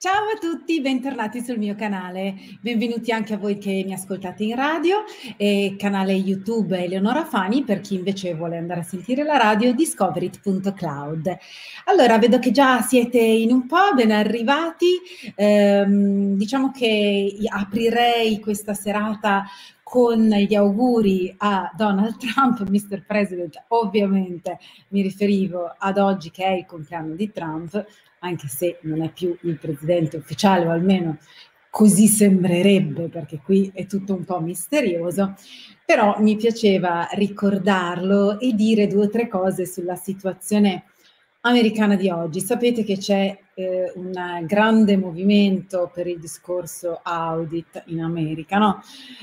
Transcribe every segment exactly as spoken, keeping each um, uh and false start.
Ciao a tutti, bentornati sul mio canale. Benvenuti anche a voi che mi ascoltate in radio e canale YouTube Eleonora Fani per chi invece vuole andare a sentire la radio discoverit punto cloud. Allora, vedo che già siete in un po', ben arrivati. Ehm, diciamo che aprirei questa serata con gli auguri a Donald Trump, mister President. Ovviamente mi riferivo ad oggi che è il compleanno di Trump, anche se non è più il presidente ufficiale, o almeno così sembrerebbe, perché qui è tutto un po' misterioso, però mi piaceva ricordarlo e dire due o tre cose sulla situazione americana di oggi. Sapete che c'è eh, un grande movimento per il discorso audit in America, no?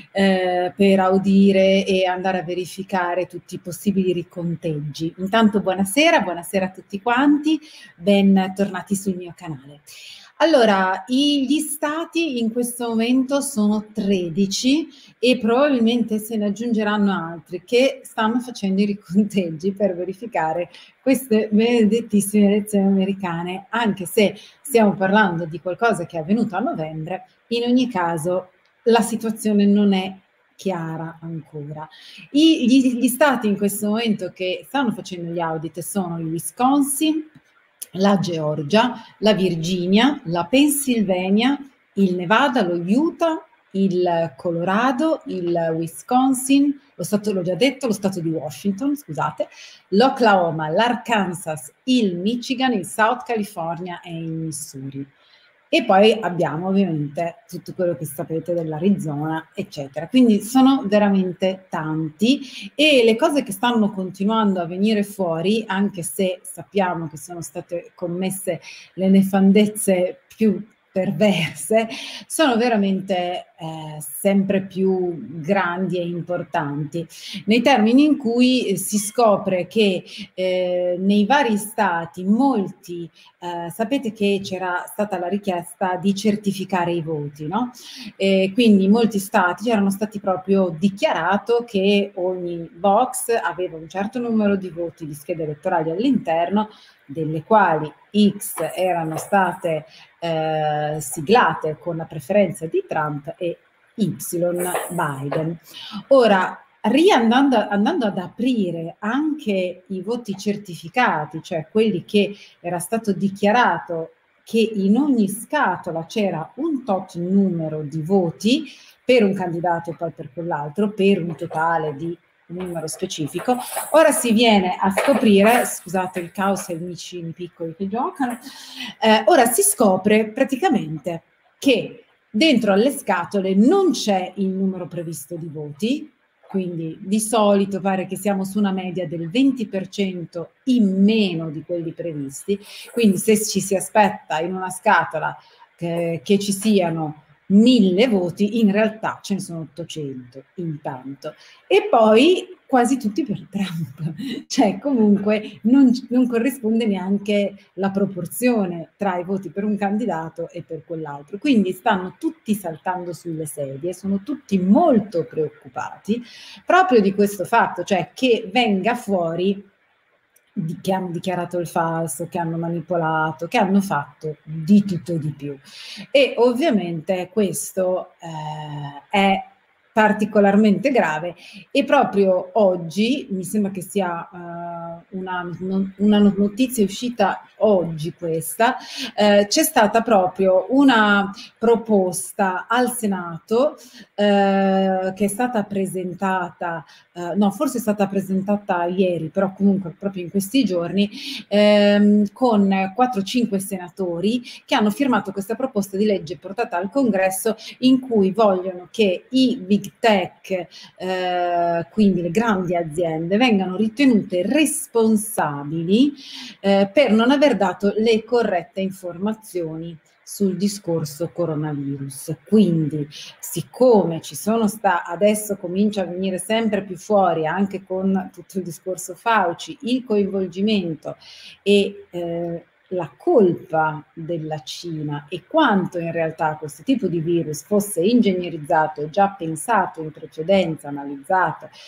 Eh, per audire e andare a verificare tutti i possibili riconteggi. Intanto buonasera, buonasera a tutti quanti, bentornati sul mio canale. Allora, gli stati in questo momento sono tredici e probabilmente se ne aggiungeranno altri che stanno facendo i riconteggi per verificare queste benedettissime elezioni americane, anche se stiamo parlando di qualcosa che è avvenuto a novembre. In ogni caso la situazione non è chiara ancora. I, gli, gli stati in questo momento che stanno facendo gli audit sono il Wisconsin, la Georgia, la Virginia, la Pennsylvania, il Nevada, lo Utah, il Colorado, il Wisconsin, lo stato, l'ho già detto, lo stato di Washington, scusate, l'Oklahoma, l'Arkansas, il Michigan, il South California e il Missouri. E poi abbiamo ovviamente tutto quello che sapete dell'Arizona, eccetera. Quindi sono veramente tanti e le cose che stanno continuando a venire fuori, anche se sappiamo che sono state commesse le nefandezze più perverse, sono veramente eh, sempre più grandi e importanti, nei termini in cui eh, si scopre che eh, nei vari stati molti, eh, sapete che c'era stata la richiesta di certificare i voti, no? E quindi in molti stati c'erano stati proprio dichiarato che ogni box aveva un certo numero di voti di schede elettorali all'interno, delle quali X erano state eh, siglate con la preferenza di Trump e Y Biden. Ora, riandando andando ad aprire anche i voti certificati, cioè quelli che era stato dichiarato che in ogni scatola c'era un tot numero di voti per un candidato e poi per quell'altro, per un totale di un numero specifico. Ora si viene a scoprire, scusate il caos e i micini piccoli che giocano, eh, ora si scopre praticamente che dentro alle scatole non c'è il numero previsto di voti, quindi di solito pare che siamo su una media del venti per cento in meno di quelli previsti, quindi se ci si aspetta in una scatola che, che ci siano mille voti, in realtà ce ne sono ottocento intanto. E poi quasi tutti per Trump, cioè comunque non, non corrisponde neanche la proporzione tra i voti per un candidato e per quell'altro. Quindi stanno tutti saltando sulle sedie, sono tutti molto preoccupati proprio di questo fatto, cioè che venga fuori di, che hanno dichiarato il falso, che hanno manipolato, che hanno fatto di tutto e di più. E ovviamente questo eh, è particolarmente grave e proprio oggi, mi sembra che sia uh, una, una notizia uscita oggi questa, eh, c'è stata proprio una proposta al Senato eh, che è stata presentata, eh, no forse è stata presentata ieri, però comunque proprio in questi giorni, ehm, con quattro cinque senatori che hanno firmato questa proposta di legge portata al Congresso in cui vogliono che i big tech, eh, quindi le grandi aziende, vengano ritenute responsabili eh, per non aver dato le corrette informazioni sul discorso coronavirus. Quindi, siccome ci sono sta adesso comincia a venire sempre più fuori anche con tutto il discorso Fauci, il coinvolgimento e eh, la colpa della Cina e quanto in realtà questo tipo di virus fosse ingegnerizzato, già pensato in precedenza, analizzato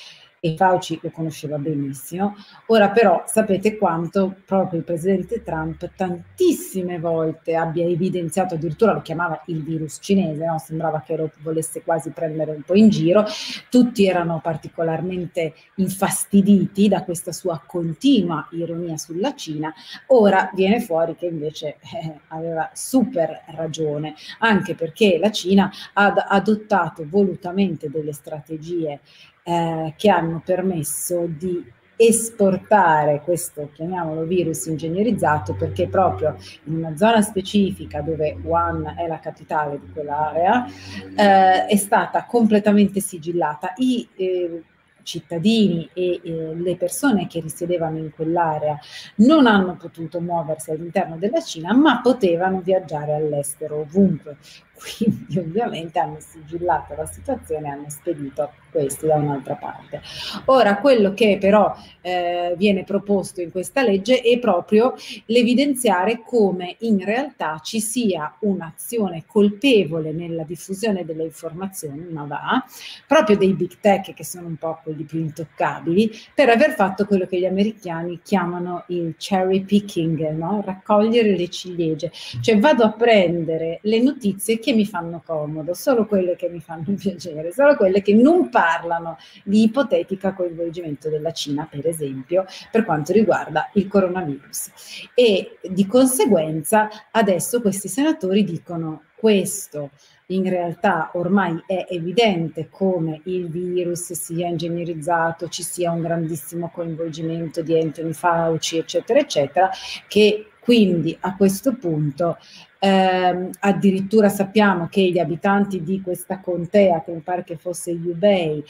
e Fauci lo conosceva benissimo. Ora però sapete quanto proprio il presidente Trump tantissime volte abbia evidenziato, addirittura lo chiamava il virus cinese, no? Sembrava che lo volesse quasi prendere un po' in giro, tutti erano particolarmente infastiditi da questa sua continua ironia sulla Cina. Ora viene fuori che invece eh, aveva super ragione, anche perché la Cina ha adottato volutamente delle strategie Eh, che hanno permesso di esportare questo, chiamiamolo virus ingegnerizzato, perché proprio in una zona specifica dove Wuhan è la capitale di quell'area eh, è stata completamente sigillata. I eh, cittadini e eh, le persone che risiedevano in quell'area non hanno potuto muoversi all'interno della Cina, ma potevano viaggiare all'estero ovunque. Quindi ovviamente hanno sigillato la situazione e hanno spedito questi da un'altra parte. Ora, quello che però eh, viene proposto in questa legge è proprio l'evidenziare come in realtà ci sia un'azione colpevole nella diffusione delle informazioni, ma va, proprio dei big tech, che sono un po' quelli più intoccabili, per aver fatto quello che gli americani chiamano il cherry picking, no? Raccogliere le ciliegie. Cioè vado a prendere le notizie che mi fanno comodo, solo quelle che mi fanno piacere, solo quelle che non parlano di ipotetica coinvolgimento della Cina, per esempio, per quanto riguarda il coronavirus. E di conseguenza adesso questi senatori dicono: questo in realtà ormai è evidente come il virus sia ingegnerizzato, ci sia un grandissimo coinvolgimento di Anthony Fauci, eccetera, eccetera, che quindi a questo punto ehm, addirittura sappiamo che gli abitanti di questa contea, che mi pare che fosse Hubei,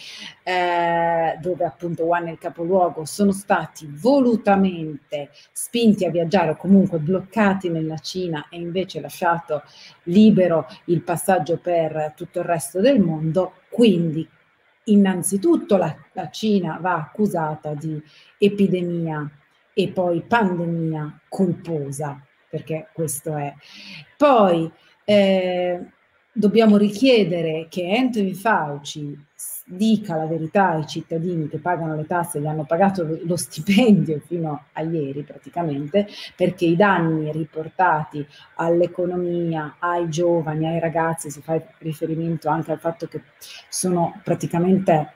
eh, dove appunto Wuhan è il capoluogo, sono stati volutamente spinti a viaggiare o comunque bloccati nella Cina e invece lasciato libero il passaggio per tutto il resto del mondo. Quindi innanzitutto la, la Cina va accusata di epidemia e poi pandemia colposa, perché questo è. Poi eh, dobbiamo richiedere che Anthony Fauci dica la verità ai cittadini che pagano le tasse, gli hanno pagato lo stipendio fino a ieri praticamente, perché i danni riportati all'economia, ai giovani, ai ragazzi, si fa riferimento anche al fatto che sono praticamente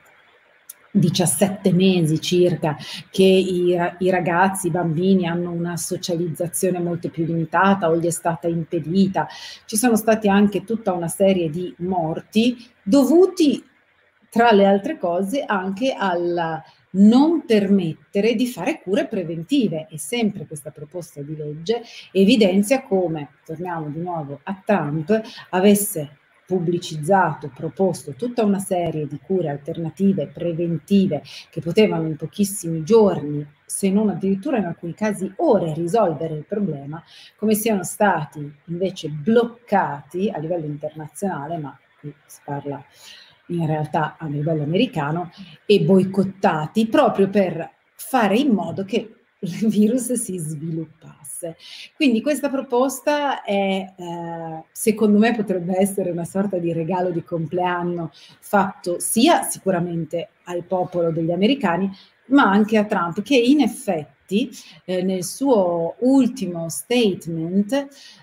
diciassette mesi circa che i, i ragazzi, i bambini hanno una socializzazione molto più limitata o gli è stata impedita. Ci sono stati anche tutta una serie di morti dovuti, tra le altre cose, anche al non permettere di fare cure preventive. E sempre questa proposta di legge evidenzia come, torniamo di nuovo a Trump, avesse pubblicizzato, proposto tutta una serie di cure alternative, preventive, che potevano in pochissimi giorni, se non addirittura in alcuni casi ore, risolvere il problema, come siano stati invece bloccati a livello internazionale, ma qui si parla in realtà a livello americano, e boicottati proprio per fare in modo che il virus si sviluppasse. Quindi questa proposta è, eh, secondo me, potrebbe essere una sorta di regalo di compleanno fatto sia sicuramente al popolo degli americani, ma anche a Trump, che in effetti eh, nel suo ultimo statement,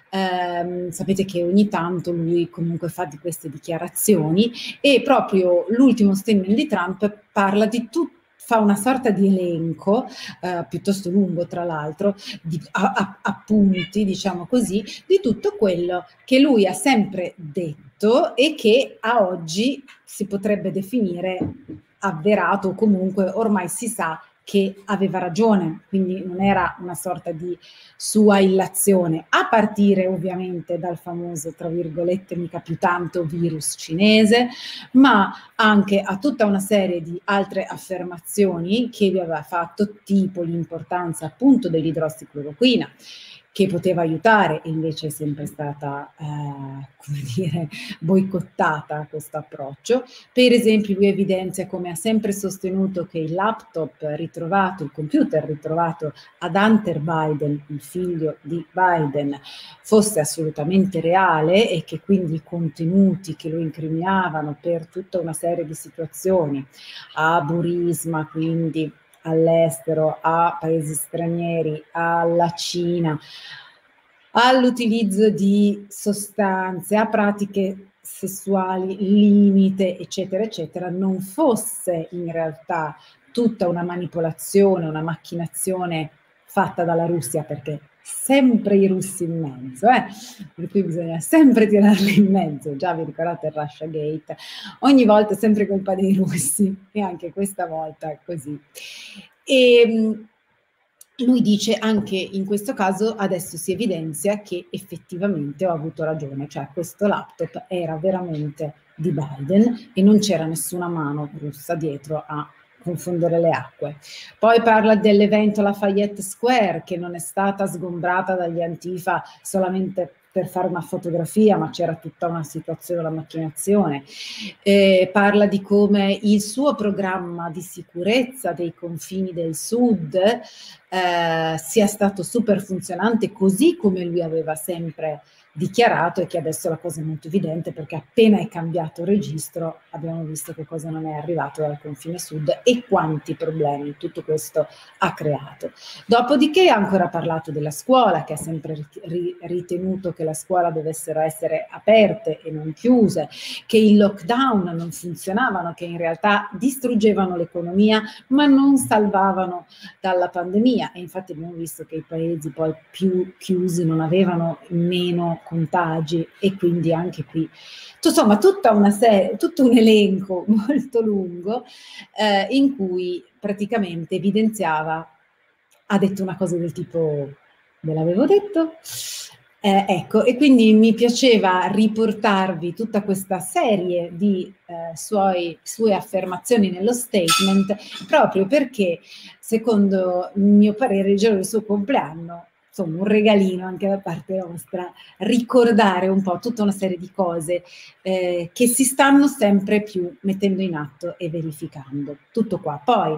ehm, sapete che ogni tanto lui comunque fa di queste dichiarazioni, e proprio l'ultimo statement di Trump parla di tutto, fa una sorta di elenco, eh, piuttosto lungo tra l'altro, di a, a, appunti, diciamo così, di tutto quello che lui ha sempre detto e che a oggi si potrebbe definire avverato, o comunque ormai si sa che aveva ragione, quindi non era una sorta di sua illazione, a partire ovviamente dal famoso, tra virgolette, mica più tanto virus cinese, ma anche a tutta una serie di altre affermazioni che lui aveva fatto, tipo l'importanza appunto dell'idrossicloroquina, che poteva aiutare e invece è sempre stata, eh, come dire, boicottata questo approccio. Per esempio lui evidenzia come ha sempre sostenuto che il laptop ritrovato, il computer ritrovato ad Hunter Biden, il figlio di Biden, fosse assolutamente reale e che quindi i contenuti che lo incriminavano per tutta una serie di situazioni, a Burisma, quindi all'estero, a paesi stranieri, alla Cina, all'utilizzo di sostanze, a pratiche sessuali, limite, eccetera, eccetera, non fosse in realtà tutta una manipolazione, una macchinazione fatta dalla Russia, perché sempre i russi in mezzo, eh? Per cui bisogna sempre tirarli in mezzo, già vi ricordate il Russia Gate, ogni volta è sempre colpa dei russi e anche questa volta è così. E lui dice anche in questo caso adesso si evidenzia che effettivamente ho avuto ragione, cioè questo laptop era veramente di Biden e non c'era nessuna mano russa dietro a confondere le acque. Poi parla dell'evento Lafayette Square, che non è stata sgombrata dagli Antifa solamente per fare una fotografia, ma c'era tutta una situazione, una macchinazione. Eh, parla di come il suo programma di sicurezza dei confini del sud eh, sia stato super funzionante, così come lui aveva sempre dichiarato, e che adesso la cosa è molto evidente perché appena è cambiato registro abbiamo visto che cosa non è arrivato dal confine sud e quanti problemi tutto questo ha creato. Dopodiché ha ancora parlato della scuola, che ha sempre ritenuto che la scuola dovessero essere aperte e non chiuse, che il lockdown non funzionavano, che in realtà distruggevano l'economia ma non salvavano dalla pandemia, e infatti abbiamo visto che i paesi poi più chiusi non avevano meno contagi e quindi anche qui insomma tutta una serie, tutto un elenco molto lungo eh, in cui praticamente evidenziava, ha detto una cosa del tipo ve l'avevo detto, eh, ecco, e quindi mi piaceva riportarvi tutta questa serie di eh, suoi, sue affermazioni nello statement, proprio perché secondo il mio parere il giorno del suo compleanno, insomma un regalino anche da parte nostra, ricordare un po' tutta una serie di cose eh, che si stanno sempre più mettendo in atto e verificando. Tutto qua. Poi,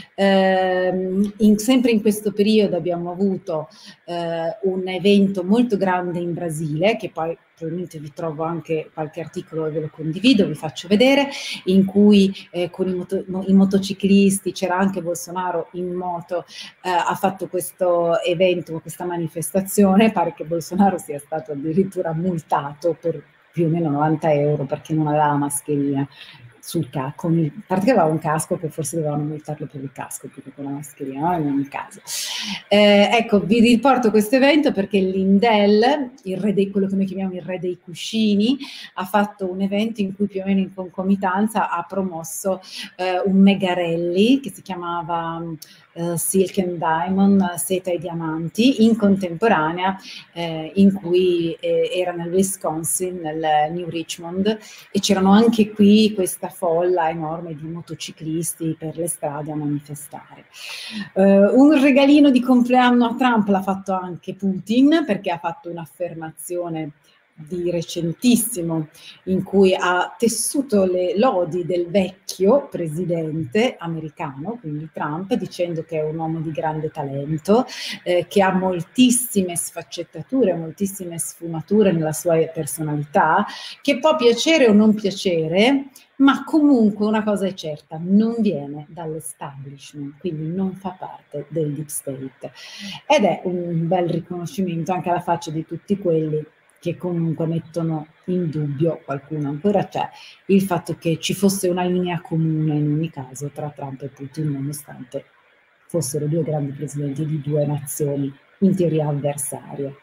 ehm, in, sempre in questo periodo abbiamo avuto eh, un evento molto grande in Brasile, che poi probabilmente vi trovo anche qualche articolo e ve lo condivido, vi faccio vedere, in cui eh, con i, moto, i motociclisti, c'era anche Bolsonaro in moto, eh, ha fatto questo evento, questa manifestazione, pare che Bolsonaro sia stato addirittura multato per più o meno novanta euro perché non aveva la mascherina sul casco, a parte che aveva un casco che forse dovevano multarlo per il casco più che con la mascherina, no? In ogni caso. Eh, ecco, vi riporto questo evento perché Lindell, il re dei, quello che noi chiamiamo il re dei cuscini, ha fatto un evento in cui più o meno in concomitanza ha promosso eh, un mega rally che si chiamava Uh, Silk and Diamond, seta e diamanti, in contemporanea eh, in cui eh, era nel Wisconsin, nel New Richmond, e c'erano anche qui questa folla enorme di motociclisti per le strade a manifestare. Uh, un regalino di compleanno a Trump l'ha fatto anche Putin, perché ha fatto un'affermazione di recentissimo in cui ha tessuto le lodi del vecchio presidente americano, quindi Trump, dicendo che è un uomo di grande talento, eh, che ha moltissime sfaccettature, moltissime sfumature nella sua personalità, che può piacere o non piacere, ma comunque una cosa è certa, non viene dall'establishment, quindi non fa parte del deep state. Ed è un bel riconoscimento anche alla faccia di tutti quelli che comunque mettono in dubbio, qualcuno ancora c'è, il fatto che ci fosse una linea comune in ogni caso tra Trump e Putin, nonostante fossero due grandi presidenti di due nazioni in teoria avversarie.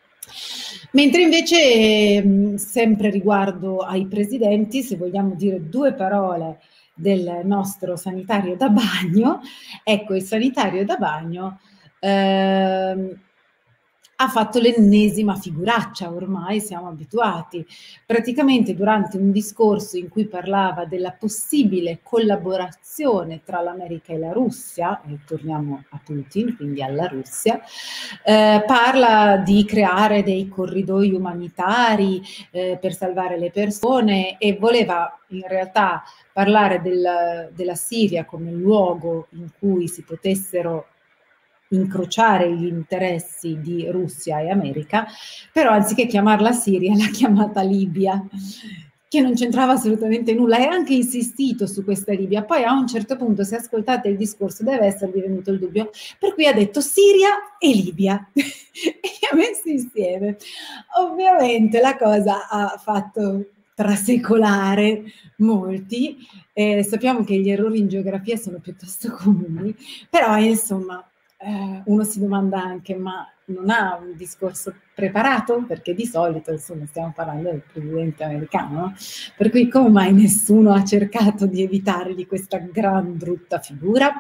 Mentre invece, sempre riguardo ai presidenti, se vogliamo dire due parole del nostro sanitario da bagno, ecco, il sanitario da bagno eh, ha fatto l'ennesima figuraccia, ormai siamo abituati. Praticamente durante un discorso in cui parlava della possibile collaborazione tra l'America e la Russia, e torniamo a Putin, quindi alla Russia, eh, parla di creare dei corridoi umanitari eh, per salvare le persone e voleva in realtà parlare del, della Siria come luogo in cui si potessero incrociare gli interessi di Russia e America, però anziché chiamarla Siria l'ha chiamata Libia, che non c'entrava assolutamente nulla, e ha anche insistito su questa Libia. Poi a un certo punto, se ascoltate il discorso, deve esservi venuto il dubbio, per cui ha detto Siria e Libia e li ha messi insieme. Ovviamente la cosa ha fatto trasecolare molti, eh, sappiamo che gli errori in geografia sono piuttosto comuni, però insomma eh, uno si domanda anche, ma non ha un discorso preparato? Perché di solito, insomma, stiamo parlando del presidente americano, no? Per cui come mai nessuno ha cercato di evitargli questa gran brutta figura?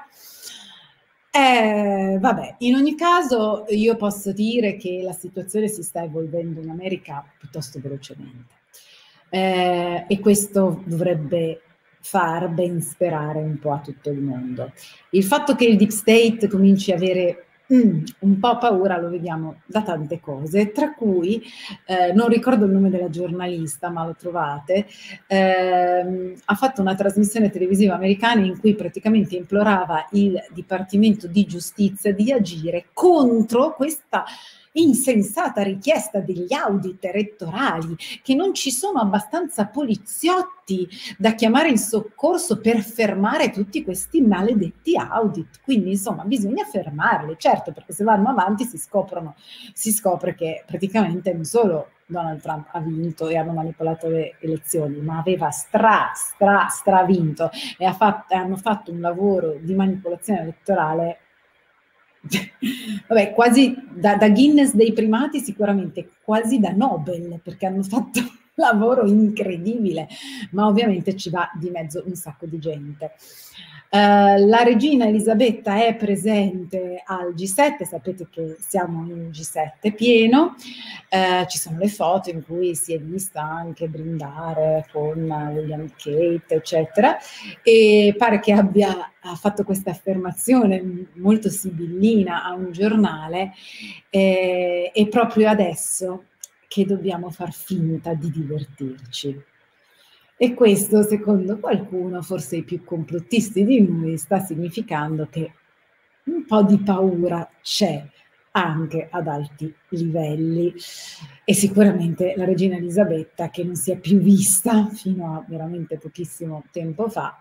Eh, vabbè, in ogni caso io posso dire che la situazione si sta evolvendo in America piuttosto velocemente, eh, e questo dovrebbe far ben sperare un po' a tutto il mondo. Il fatto che il Deep State cominci a avere mm, un po' paura lo vediamo da tante cose, tra cui, eh, non ricordo il nome della giornalista, ma lo trovate, ehm, ha fatto una trasmissione televisiva americana in cui praticamente implorava il Dipartimento di Giustizia di agire contro questa insensata richiesta degli audit elettorali, che non ci sono abbastanza poliziotti da chiamare in soccorso per fermare tutti questi maledetti audit. Quindi insomma bisogna fermarli, certo, perché se vanno avanti si scoprono, si scopre che praticamente non solo Donald Trump ha vinto e hanno manipolato le elezioni, ma aveva stra, stra, stra vinto e ha fatto, hanno fatto un lavoro di manipolazione elettorale vabbè, quasi da, da Guinness dei primati, sicuramente quasi da Nobel, perché hanno fatto un lavoro incredibile, ma ovviamente ci va di mezzo un sacco di gente. Uh, la regina Elisabetta è presente al G sette, sapete che siamo in G sette pieno, uh, ci sono le foto in cui si è vista anche brindare con William Kate, eccetera, e pare che abbia ha fatto questa affermazione molto sibillina a un giornale, eh, e proprio adesso che dobbiamo far finta di divertirci. E questo, secondo qualcuno, forse i più complottisti di noi, sta significando che un po' di paura c'è anche ad alti livelli, e sicuramente la regina Elisabetta, che non si è più vista fino a veramente pochissimo tempo fa,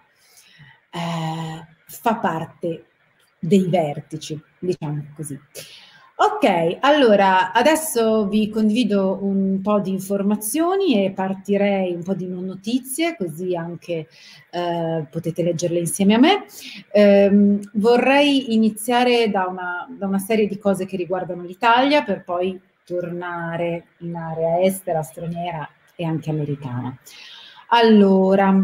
eh, fa parte dei vertici, diciamo così. Ok, allora adesso vi condivido un po' di informazioni e partirei un po' di non notizie, così anche eh, potete leggerle insieme a me. Eh, vorrei iniziare da una, da una serie di cose che riguardano l'Italia, per poi tornare in area estera, straniera e anche americana. Allora,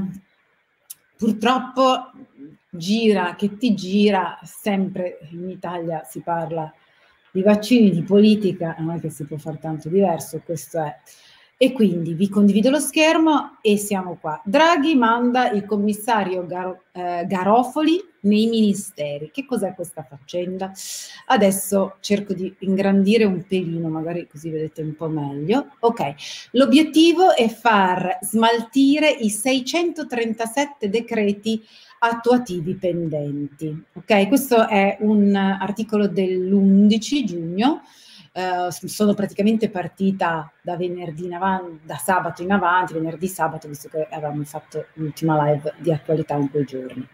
purtroppo gira che ti gira, sempre in Italia si parla di vaccini, di politica, non è che si può fare tanto diverso, questo è. E quindi vi condivido lo schermo e siamo qua. Draghi manda il commissario Gar eh, Garofoli nei ministeri. Che cos'è questa faccenda? Adesso cerco di ingrandire un pelino, magari così vedete un po' meglio. Ok, l'obiettivo è far smaltire i seicentotrentasette decreti attuativi pendenti. Ok, questo è un articolo dell'undici giugno. Uh, sono praticamente partita da venerdì in avanti, da sabato in avanti, venerdì sabato, visto che avevamo fatto l'ultima live di attualità in quei giorni.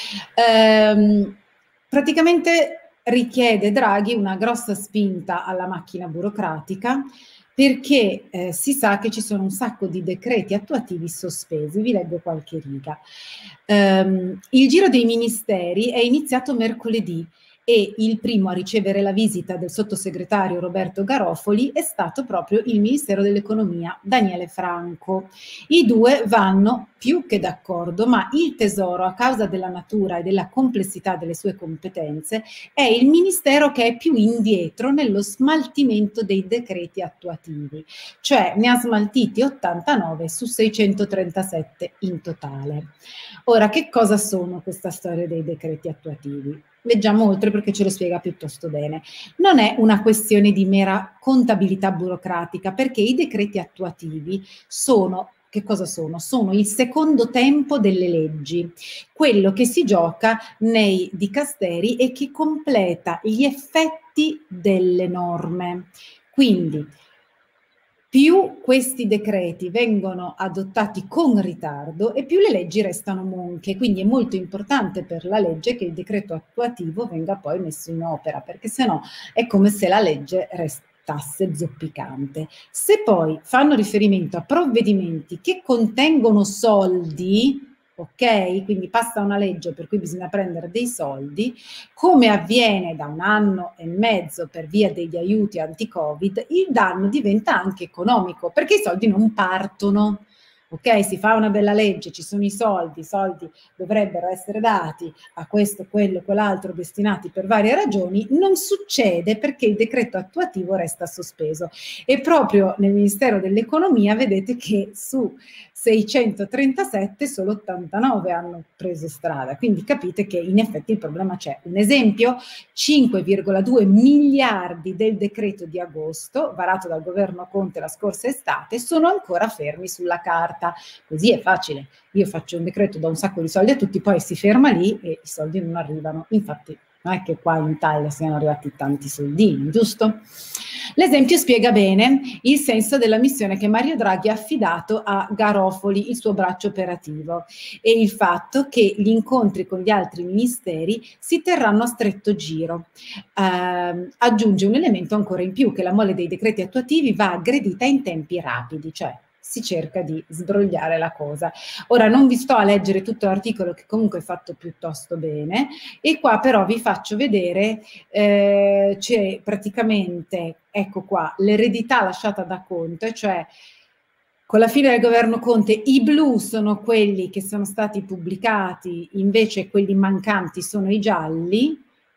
Um, praticamente richiede Draghi una grossa spinta alla macchina burocratica, perché eh, si sa che ci sono un sacco di decreti attuativi sospesi. Vi leggo qualche riga. Um, il giro dei ministeri è iniziato mercoledì e il primo a ricevere la visita del sottosegretario Roberto Garofoli è stato proprio il Ministero dell'Economia, Daniele Franco. I due vanno più che d'accordo, ma il Tesoro, a causa della natura e della complessità delle sue competenze, è il Ministero che è più indietro nello smaltimento dei decreti attuativi, cioè ne ha smaltiti ottantanove su seicentotrentasette in totale. Ora, che cosa sono questa storia dei decreti attuativi? Leggiamo oltre perché ce lo spiega piuttosto bene. Non è una questione di mera contabilità burocratica, perché i decreti attuativi sono, che cosa sono? Sono il secondo tempo delle leggi, quello che si gioca nei dicasteri e che completa gli effetti delle norme. Quindi, più questi decreti vengono adottati con ritardo e più le leggi restano monche, quindi è molto importante per la legge che il decreto attuativo venga poi messo in opera, perché sennò è come se la legge restasse zoppicante. Se poi fanno riferimento a provvedimenti che contengono soldi, ok? Quindi passa una legge per cui bisogna prendere dei soldi, come avviene da un anno e mezzo per via degli aiuti anti-Covid, il danno diventa anche economico, perché i soldi non partono. Ok, si fa una bella legge, ci sono i soldi, i soldi dovrebbero essere dati a questo, quello, quell'altro, destinati per varie ragioni, non succede perché il decreto attuativo resta sospeso. E proprio nel Ministero dell'Economia vedete che su seicentotrentasette solo ottantanove hanno preso strada, quindi capite che in effetti il problema c'è. Un esempio, cinque virgola due miliardi del decreto di agosto, varato dal governo Conte la scorsa estate, sono ancora fermi sulla carta. Così è facile, io faccio un decreto, do un sacco di soldi a tutti, poi si ferma lì e i soldi non arrivano. Infatti non è che qua in Italia siano arrivati tanti soldini, giusto? L'esempio spiega bene il senso della missione che Mario Draghi ha affidato a Garofoli, il suo braccio operativo, e il fatto che gli incontri con gli altri ministeri si terranno a stretto giro. Eh, aggiunge un elemento ancora in più, che la mole dei decreti attuativi va aggredita in tempi rapidi, cioè si cerca di sbrogliare la cosa. Ora non vi sto a leggere tutto l'articolo, che comunque è fatto piuttosto bene, e qua però vi faccio vedere, eh, c'è praticamente, ecco qua, l'eredità lasciata da Conte, cioè con la fine del governo Conte i blu sono quelli che sono stati pubblicati, invece quelli mancanti sono i gialli.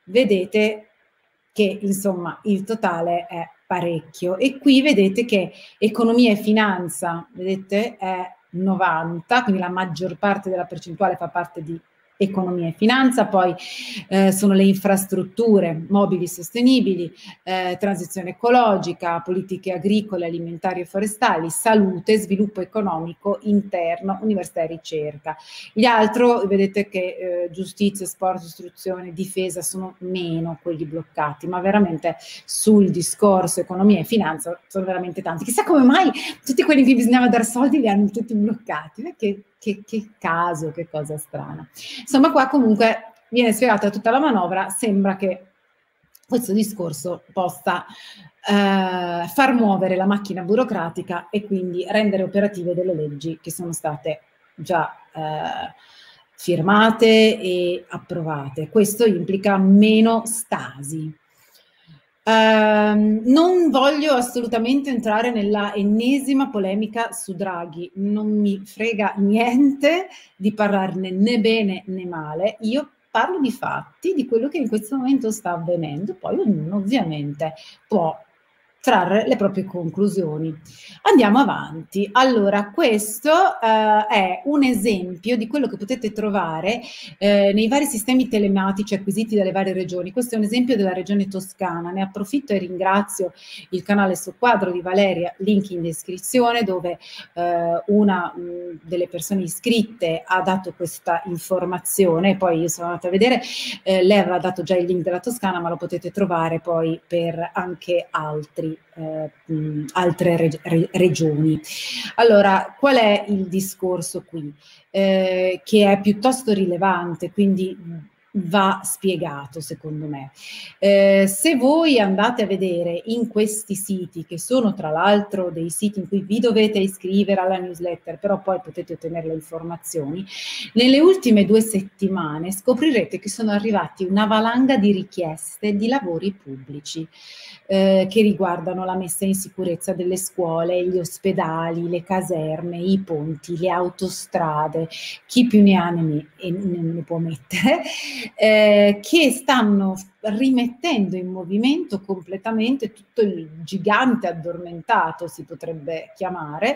Vedete che insomma il totale è parecchio, e qui vedete che economia e finanza, vedete, è novanta, quindi la maggior parte della percentuale fa parte di economia e finanza, poi eh, sono le infrastrutture mobili sostenibili, eh, transizione ecologica, politiche agricole, alimentari e forestali, salute, sviluppo economico interno, università e ricerca. Gli altri, vedete che eh, giustizia, sport, istruzione, difesa sono meno quelli bloccati, ma veramente sul discorso economia e finanza sono veramente tanti. Chissà come mai tutti quelli che bisognava dare soldi li hanno tutti bloccati, perché Che, che caso, che cosa strana. Insomma, qua comunque viene spiegata tutta la manovra, sembra che questo discorso possa eh, far muovere la macchina burocratica e quindi rendere operative delle leggi che sono state già eh, firmate e approvate. Questo implica meno stasi. Uh, non voglio assolutamente entrare nella ennesima polemica su Draghi, non mi frega niente di parlarne né bene né male, io parlo di fatti, di quello che in questo momento sta avvenendo, poi ognuno ovviamente può trarre le proprie conclusioni. Andiamo avanti. Allora, questo eh, è un esempio di quello che potete trovare eh, nei vari sistemi telematici acquisiti dalle varie regioni. Questo è un esempio della regione Toscana. Ne approfitto e ringrazio il canale Soqquadro di Valeria, link in descrizione, dove eh, una mh, delle persone iscritte ha dato questa informazione. Poi io sono andata a vedere, eh, lei aveva dato già il link della Toscana, ma lo potete trovare poi per anche altri Eh, mh, altre reg re regioni. Allora, qual è il discorso qui? Eh, che è piuttosto rilevante, quindi va spiegato, secondo me. Eh, se voi andate a vedere in questi siti, che sono tra l'altro dei siti in cui vi dovete iscrivere alla newsletter, però poi potete ottenere le informazioni, nelle ultime due settimane scoprirete che sono arrivati una valanga di richieste di lavori pubblici eh, che riguardano la messa in sicurezza delle scuole, gli ospedali, le caserme, i ponti, le autostrade, chi più ne ha ne, ne, ne può mettere, eh, che stanno rimettendo in movimento completamente tutto il gigante addormentato, si potrebbe chiamare,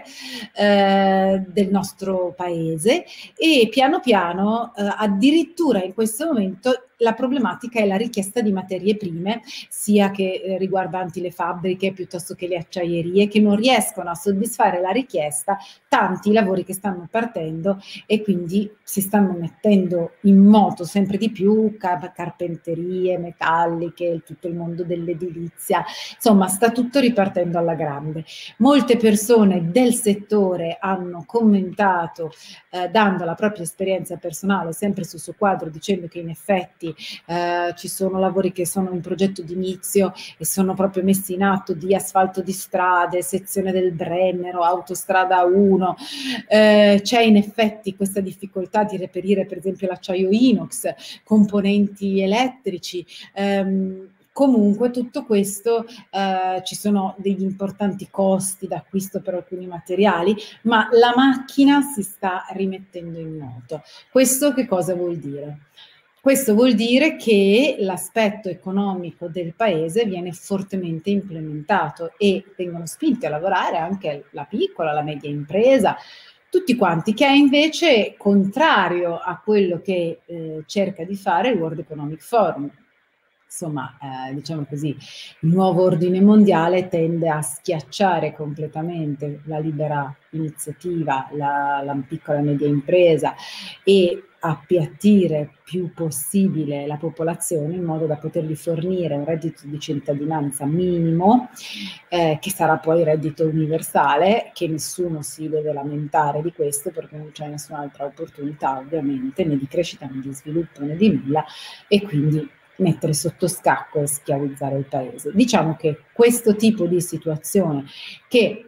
eh, del nostro paese, e piano piano eh, addirittura in questo momento la problematica è la richiesta di materie prime, sia che eh, riguardanti le fabbriche piuttosto che le acciaierie, che non riescono a soddisfare la richiesta, tanti lavori che stanno partendo e quindi si stanno mettendo in moto sempre di più car- carpenterie, metalliche, tutto il mondo dell'edilizia, insomma sta tutto ripartendo alla grande. Molte persone del settore hanno commentato eh, dando la propria esperienza personale sempre sul suo quadro, dicendo che in effetti eh, ci sono lavori che sono in progetto di inizio e sono proprio messi in atto di asfalto di strade, sezione del Brennero, autostrada uno, eh, c'è in effetti questa difficoltà di reperire per esempio l'acciaio inox, componenti elettrici, ehm, comunque tutto questo, eh, ci sono degli importanti costi d'acquisto per alcuni materiali, ma la macchina si sta rimettendo in moto. Questo che cosa vuol dire? Questo vuol dire che l'aspetto economico del paese viene fortemente implementato e vengono spinti a lavorare anche la piccola, la media impresa, tutti quanti, che è invece contrario a quello che eh, cerca di fare il World Economic Forum. Insomma, eh, diciamo così, il nuovo ordine mondiale tende a schiacciare completamente la libera iniziativa, la, la piccola e media impresa e appiattire più possibile la popolazione in modo da potergli fornire un reddito di cittadinanza minimo, eh, che sarà poi reddito universale, che nessuno si deve lamentare di questo perché non c'è nessun'altra opportunità ovviamente, né di crescita né di sviluppo né di nulla, e quindi mettere sotto scacco e schiavizzare il paese. Diciamo che questo tipo di situazione che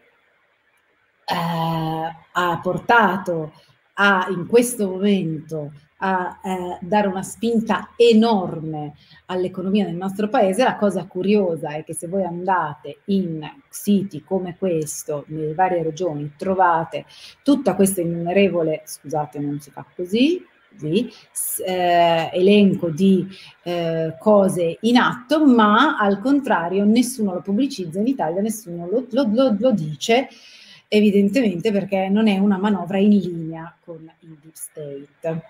eh, ha portato a, in questo momento a eh, dare una spinta enorme all'economia del nostro paese, la cosa curiosa è che se voi andate in siti come questo, nelle varie regioni, trovate tutta questa innumerevole, scusate non si fa così, Di, eh, elenco di eh, cose in atto, ma al contrario nessuno lo pubblicizza in Italia, nessuno lo, lo, lo, lo dice, evidentemente perché non è una manovra in linea con il deep state.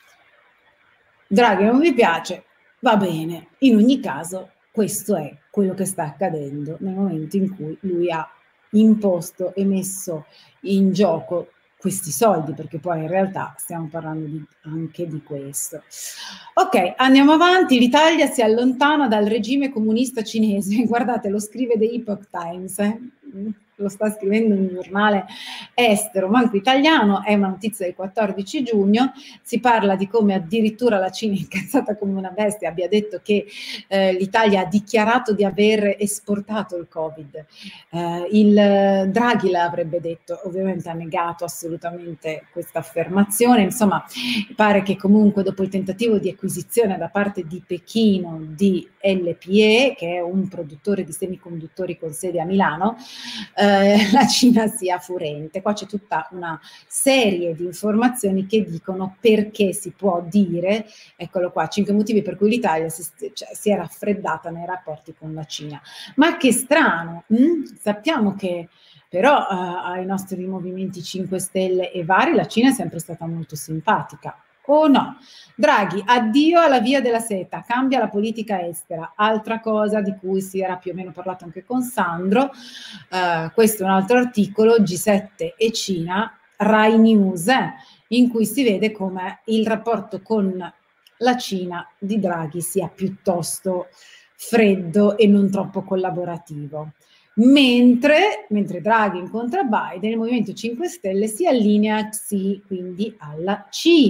Draghi non vi piace? Va bene, in ogni caso questo è quello che sta accadendo nel momento in cui lui ha imposto e messo in gioco questi soldi, perché poi in realtà stiamo parlando di, anche di questo. Ok, andiamo avanti. L'Italia si allontana dal regime comunista cinese. Guardate, lo scrive The Epoch Times, eh? Lo sta scrivendo un giornale estero, manco italiano, è una notizia del quattordici giugno, si parla di come addirittura la Cina, incazzata come una bestia, abbia detto che eh, l'Italia ha dichiarato di aver esportato il Covid. Eh, il Draghi l'avrebbe detto, ovviamente ha negato assolutamente questa affermazione, insomma pare che comunque dopo il tentativo di acquisizione da parte di Pechino di L P E, che è un produttore di semiconduttori con sede a Milano, eh, la Cina sia furente. Qua c'è tutta una serie di informazioni che dicono perché si può dire, eccolo qua, cinque motivi per cui l'Italia si, cioè, si è raffreddata nei rapporti con la Cina. Ma che strano, hm? Sappiamo che però eh, ai nostri movimenti cinque Stelle e vari la Cina è sempre stata molto simpatica. O no? Draghi, addio alla via della seta, cambia la politica estera, altra cosa di cui si era più o meno parlato anche con Sandro, eh, questo è un altro articolo, G sette e Cina, Rai News, eh, in cui si vede come il rapporto con la Cina di Draghi sia piuttosto freddo e non troppo collaborativo. Mentre, mentre Draghi incontra Biden, il Movimento cinque Stelle si allinea sì, quindi alla Cina.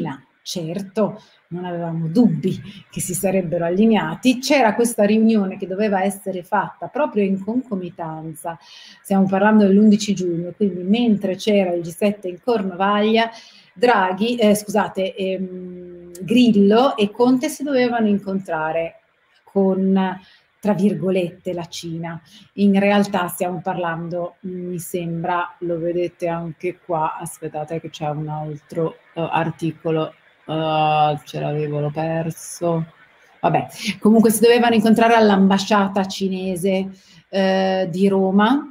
certo, non avevamo dubbi che si sarebbero allineati. C'era questa riunione che doveva essere fatta proprio in concomitanza, stiamo parlando dell'undici giugno, quindi mentre c'era il G sette in Cornovaglia, Draghi, eh, scusate, ehm, Grillo e Conte si dovevano incontrare con, tra virgolette, la Cina. In realtà stiamo parlando, mi sembra, lo vedete anche qua, aspettate che c'è un altro uh, articolo, uh, ce l'avevo, l'ho perso, vabbè, comunque si dovevano incontrare all'ambasciata cinese eh, di Roma,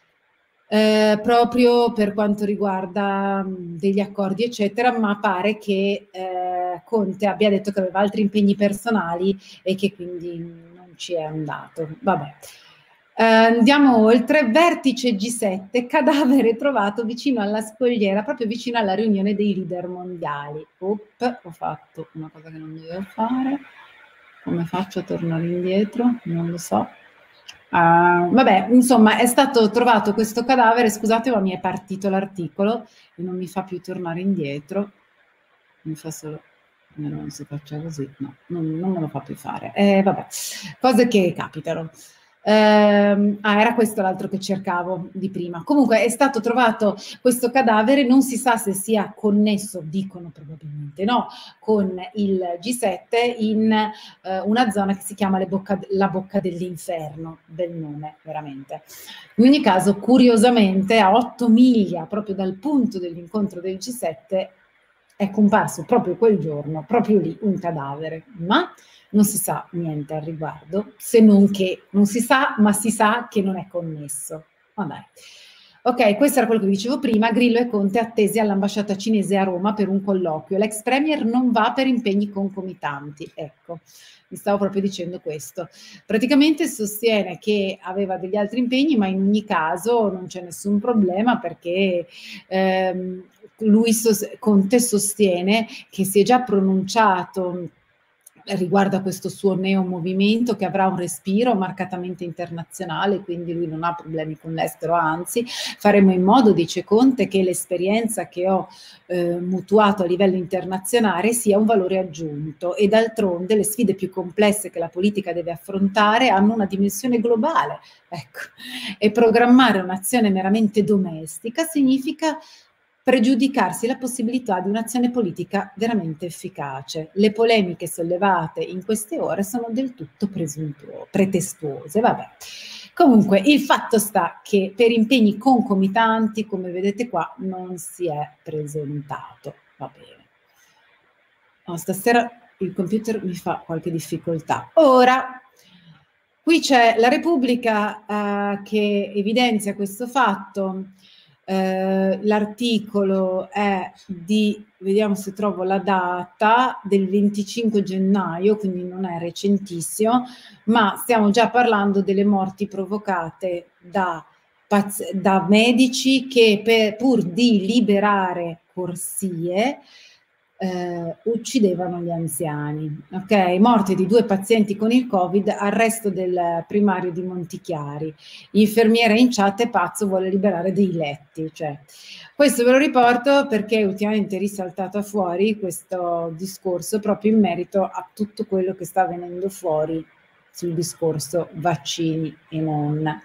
eh, proprio per quanto riguarda mh, degli accordi eccetera, ma pare che eh, Conte abbia detto che aveva altri impegni personali e che quindi non ci è andato. Vabbè. Eh, andiamo oltre, vertice G sette, cadavere trovato vicino alla scogliera, proprio vicino alla riunione dei leader mondiali. Opp, ho fatto una cosa che non dovevo fare, come faccio a tornare indietro? Non lo so. Uh, vabbè, insomma, è stato trovato questo cadavere, scusate, ma mi è partito l'articolo e non mi fa più tornare indietro, mi fa solo, non si faccia così, no, non, non me lo fa più fare, eh, vabbè, cose che capitano. Uh, ah, era questo l'altro che cercavo di prima. Comunque è stato trovato questo cadavere, non si sa se sia connesso, dicono probabilmente no, con il G sette in uh, una zona che si chiama le bocca, la bocca dell'inferno, del nome veramente. In ogni caso, curiosamente, a otto miglia proprio dal punto dell'incontro del G sette è comparso proprio quel giorno, proprio lì, un cadavere, ma non si sa niente al riguardo, se non che non si sa, ma si sa che non è connesso. Vabbè. Ok, questo era quello che vi dicevo prima, Grillo e Conte attesi all'ambasciata cinese a Roma per un colloquio. L'ex premier non va per impegni concomitanti, ecco, vi stavo proprio dicendo questo. Praticamente sostiene che aveva degli altri impegni, ma in ogni caso non c'è nessun problema perché ehm, lui, Conte, sostiene che si è già pronunciato riguardo a questo suo neo-movimento che avrà un respiro marcatamente internazionale, quindi lui non ha problemi con l'estero, anzi faremo in modo, dice Conte, che l'esperienza che ho eh, mutuato a livello internazionale sia un valore aggiunto e d'altronde le sfide più complesse che la politica deve affrontare hanno una dimensione globale, ecco, e programmare un'azione meramente domestica significa pregiudicarsi la possibilità di un'azione politica veramente efficace. Le polemiche sollevate in queste ore sono del tutto pretestuose. Vabbè. Comunque, il fatto sta che per impegni concomitanti, come vedete qua, non si è presentato. Va bene. Oh, stasera il computer mi fa qualche difficoltà. Ora, qui c'è la Repubblica eh, che evidenzia questo fatto. Uh, l'articolo è di, vediamo se trovo la data, del venticinque gennaio, quindi non è recentissimo, ma stiamo già parlando delle morti provocate da, da medici che per, pur di liberare corsie eh, uccidevano gli anziani. Ok, morte di due pazienti con il Covid, arresto del primario di Montichiari, infermiera in chat è pazzo, vuole liberare dei letti. Cioè, questo ve lo riporto perché ultimamente è risaltato fuori questo discorso proprio in merito a tutto quello che sta venendo fuori sul discorso vaccini e non.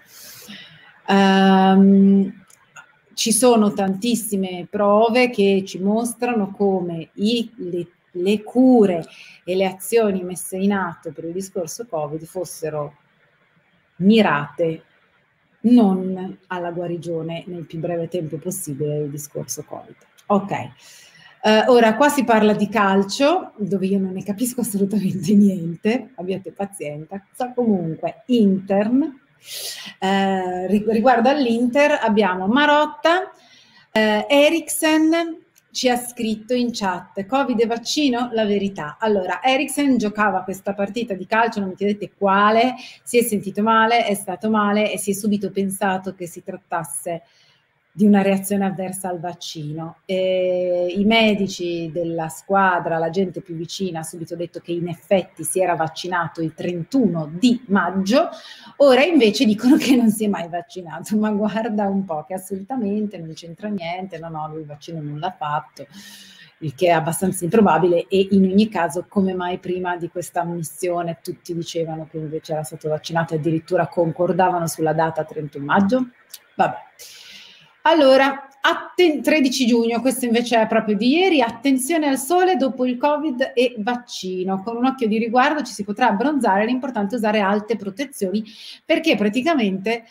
Um, Ci sono tantissime prove che ci mostrano come i, le, le cure e le azioni messe in atto per il discorso Covid fossero mirate non alla guarigione nel più breve tempo possibile del discorso Covid. Ok, uh, ora qua si parla di calcio, dove io non ne capisco assolutamente niente, abbiate pazienza, so comunque intern. Eh, riguardo all'Inter abbiamo Marotta, eh, Eriksen ci ha scritto in chat, Covid e vaccino, la verità. Allora, Eriksen giocava questa partita di calcio, non mi chiedete quale, si è sentito male, è stato male e si è subito pensato che si trattasse di una reazione avversa al vaccino. E i medici della squadra, la gente più vicina, ha subito detto che in effetti si era vaccinato il trentuno di maggio, ora invece dicono che non si è mai vaccinato, ma guarda un po' che assolutamente non c'entra niente, no no, lui il vaccino non l'ha fatto. il che è abbastanza improbabile, e in ogni caso come mai prima di questa ammissione tutti dicevano che invece era stato vaccinato e addirittura concordavano sulla data trentuno maggio? Vabbè. Allora, tredici giugno, questo invece è proprio di ieri, attenzione al sole dopo il Covid e vaccino. Con un occhio di riguardo ci si potrà abbronzare, l'importante è usare alte protezioni, perché praticamente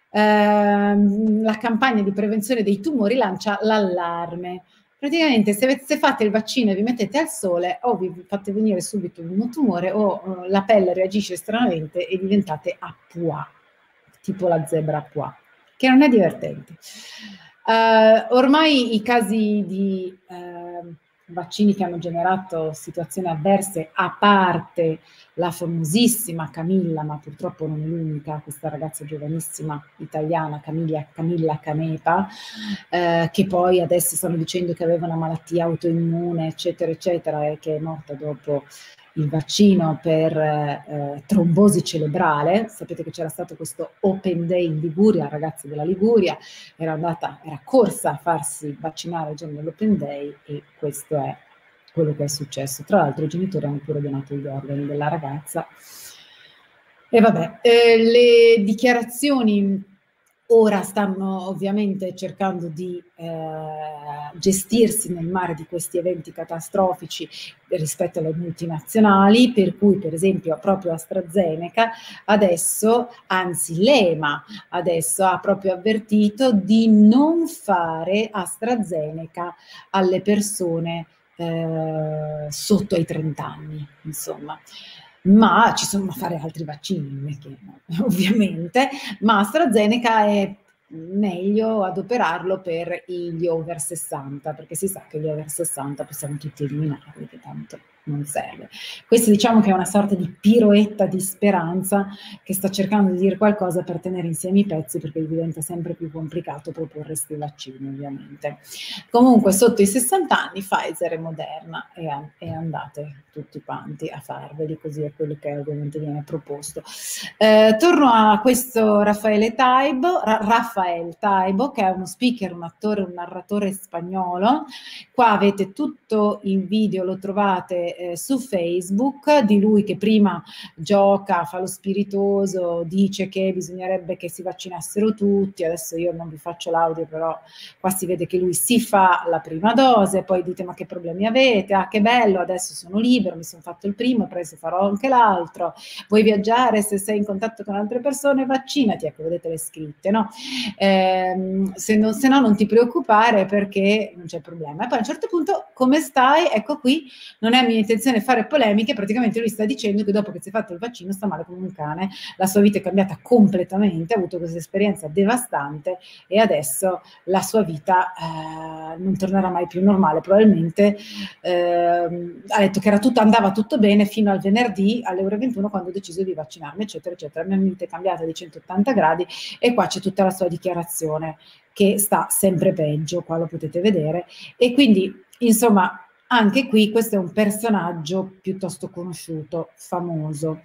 ehm, la campagna di prevenzione dei tumori lancia l'allarme. Praticamente se, se fate il vaccino e vi mettete al sole, o vi fate venire subito un tumore o eh, la pelle reagisce stranamente e diventate a pois, tipo la zebra a pois, che non è divertente. Uh, ormai i casi di uh, vaccini che hanno generato situazioni avverse, a parte la famosissima Camilla, ma purtroppo non è l'unica, questa ragazza giovanissima italiana, Camilla, Camilla Canepa, eh, che poi adesso stanno dicendo che aveva una malattia autoimmune, eccetera, eccetera, e che è morta dopo il vaccino per eh, trombosi cerebrale. Sapete che c'era stato questo Open Day in Liguria, ragazzi della Liguria, era andata, era corsa a farsi vaccinare il giorno dell'Open Day, e questo è quello che è successo. Tra l'altro i genitori hanno pure donato gli organi della ragazza. E vabbè, eh, le dichiarazioni ora stanno ovviamente cercando di eh, gestirsi nel mare di questi eventi catastrofici rispetto alle multinazionali, per cui per esempio proprio AstraZeneca adesso, anzi l'E M A adesso ha proprio avvertito di non fare AstraZeneca alle persone eh, sotto ai trenta anni, insomma. Ma ci sono da fare altri vaccini, ovviamente, ma AstraZeneca è meglio adoperarlo per gli over sessanta, perché si sa che gli over sessanta possiamo tutti eliminarli, che tanto non serve. Questo diciamo che è una sorta di piroetta di speranza che sta cercando di dire qualcosa per tenere insieme i pezzi, perché diventa sempre più complicato proporre questi vaccini, ovviamente. Comunque sotto i sessanta anni Pfizer e Moderna, e, e andate tutti quanti a farveli, così è quello che ovviamente viene proposto. Eh, torno a questo Raffaele Taibo, Ra Rafael Taibo, che è uno speaker, un attore, un narratore spagnolo. Qua avete tutto il video, lo trovate eh, su Facebook, di lui che prima gioca, fa lo spiritoso, dice che bisognerebbe che si vaccinassero tutti. Adesso io non vi faccio l'audio, però qua si vede che lui si fa la prima dose, poi dite ma che problemi avete, ah che bello, adesso sono libero, mi sono fatto il primo, presto farò anche l'altro, vuoi viaggiare, se sei in contatto con altre persone vaccinati, ecco vedete le scritte, no? Eh, se, non, se no non ti preoccupare perché non c'è problema. E poi a un certo punto, come stai? Ecco qui, non è mia intenzione fare polemiche, praticamente lui sta dicendo che dopo che si è fatto il vaccino sta male come un cane, la sua vita è cambiata completamente, ha avuto questa esperienza devastante e adesso la sua vita eh, non tornerà mai più normale, probabilmente. Eh, ha detto che era tutto, andava tutto bene fino al venerdì alle ore ventuno, quando ho deciso di vaccinarmi, eccetera, eccetera. La mia vita è cambiata di centottanta gradi, e qua c'è tutta la sua dichiarazione che sta sempre peggio, qua lo potete vedere, e quindi insomma anche qui questo è un personaggio piuttosto conosciuto, famoso.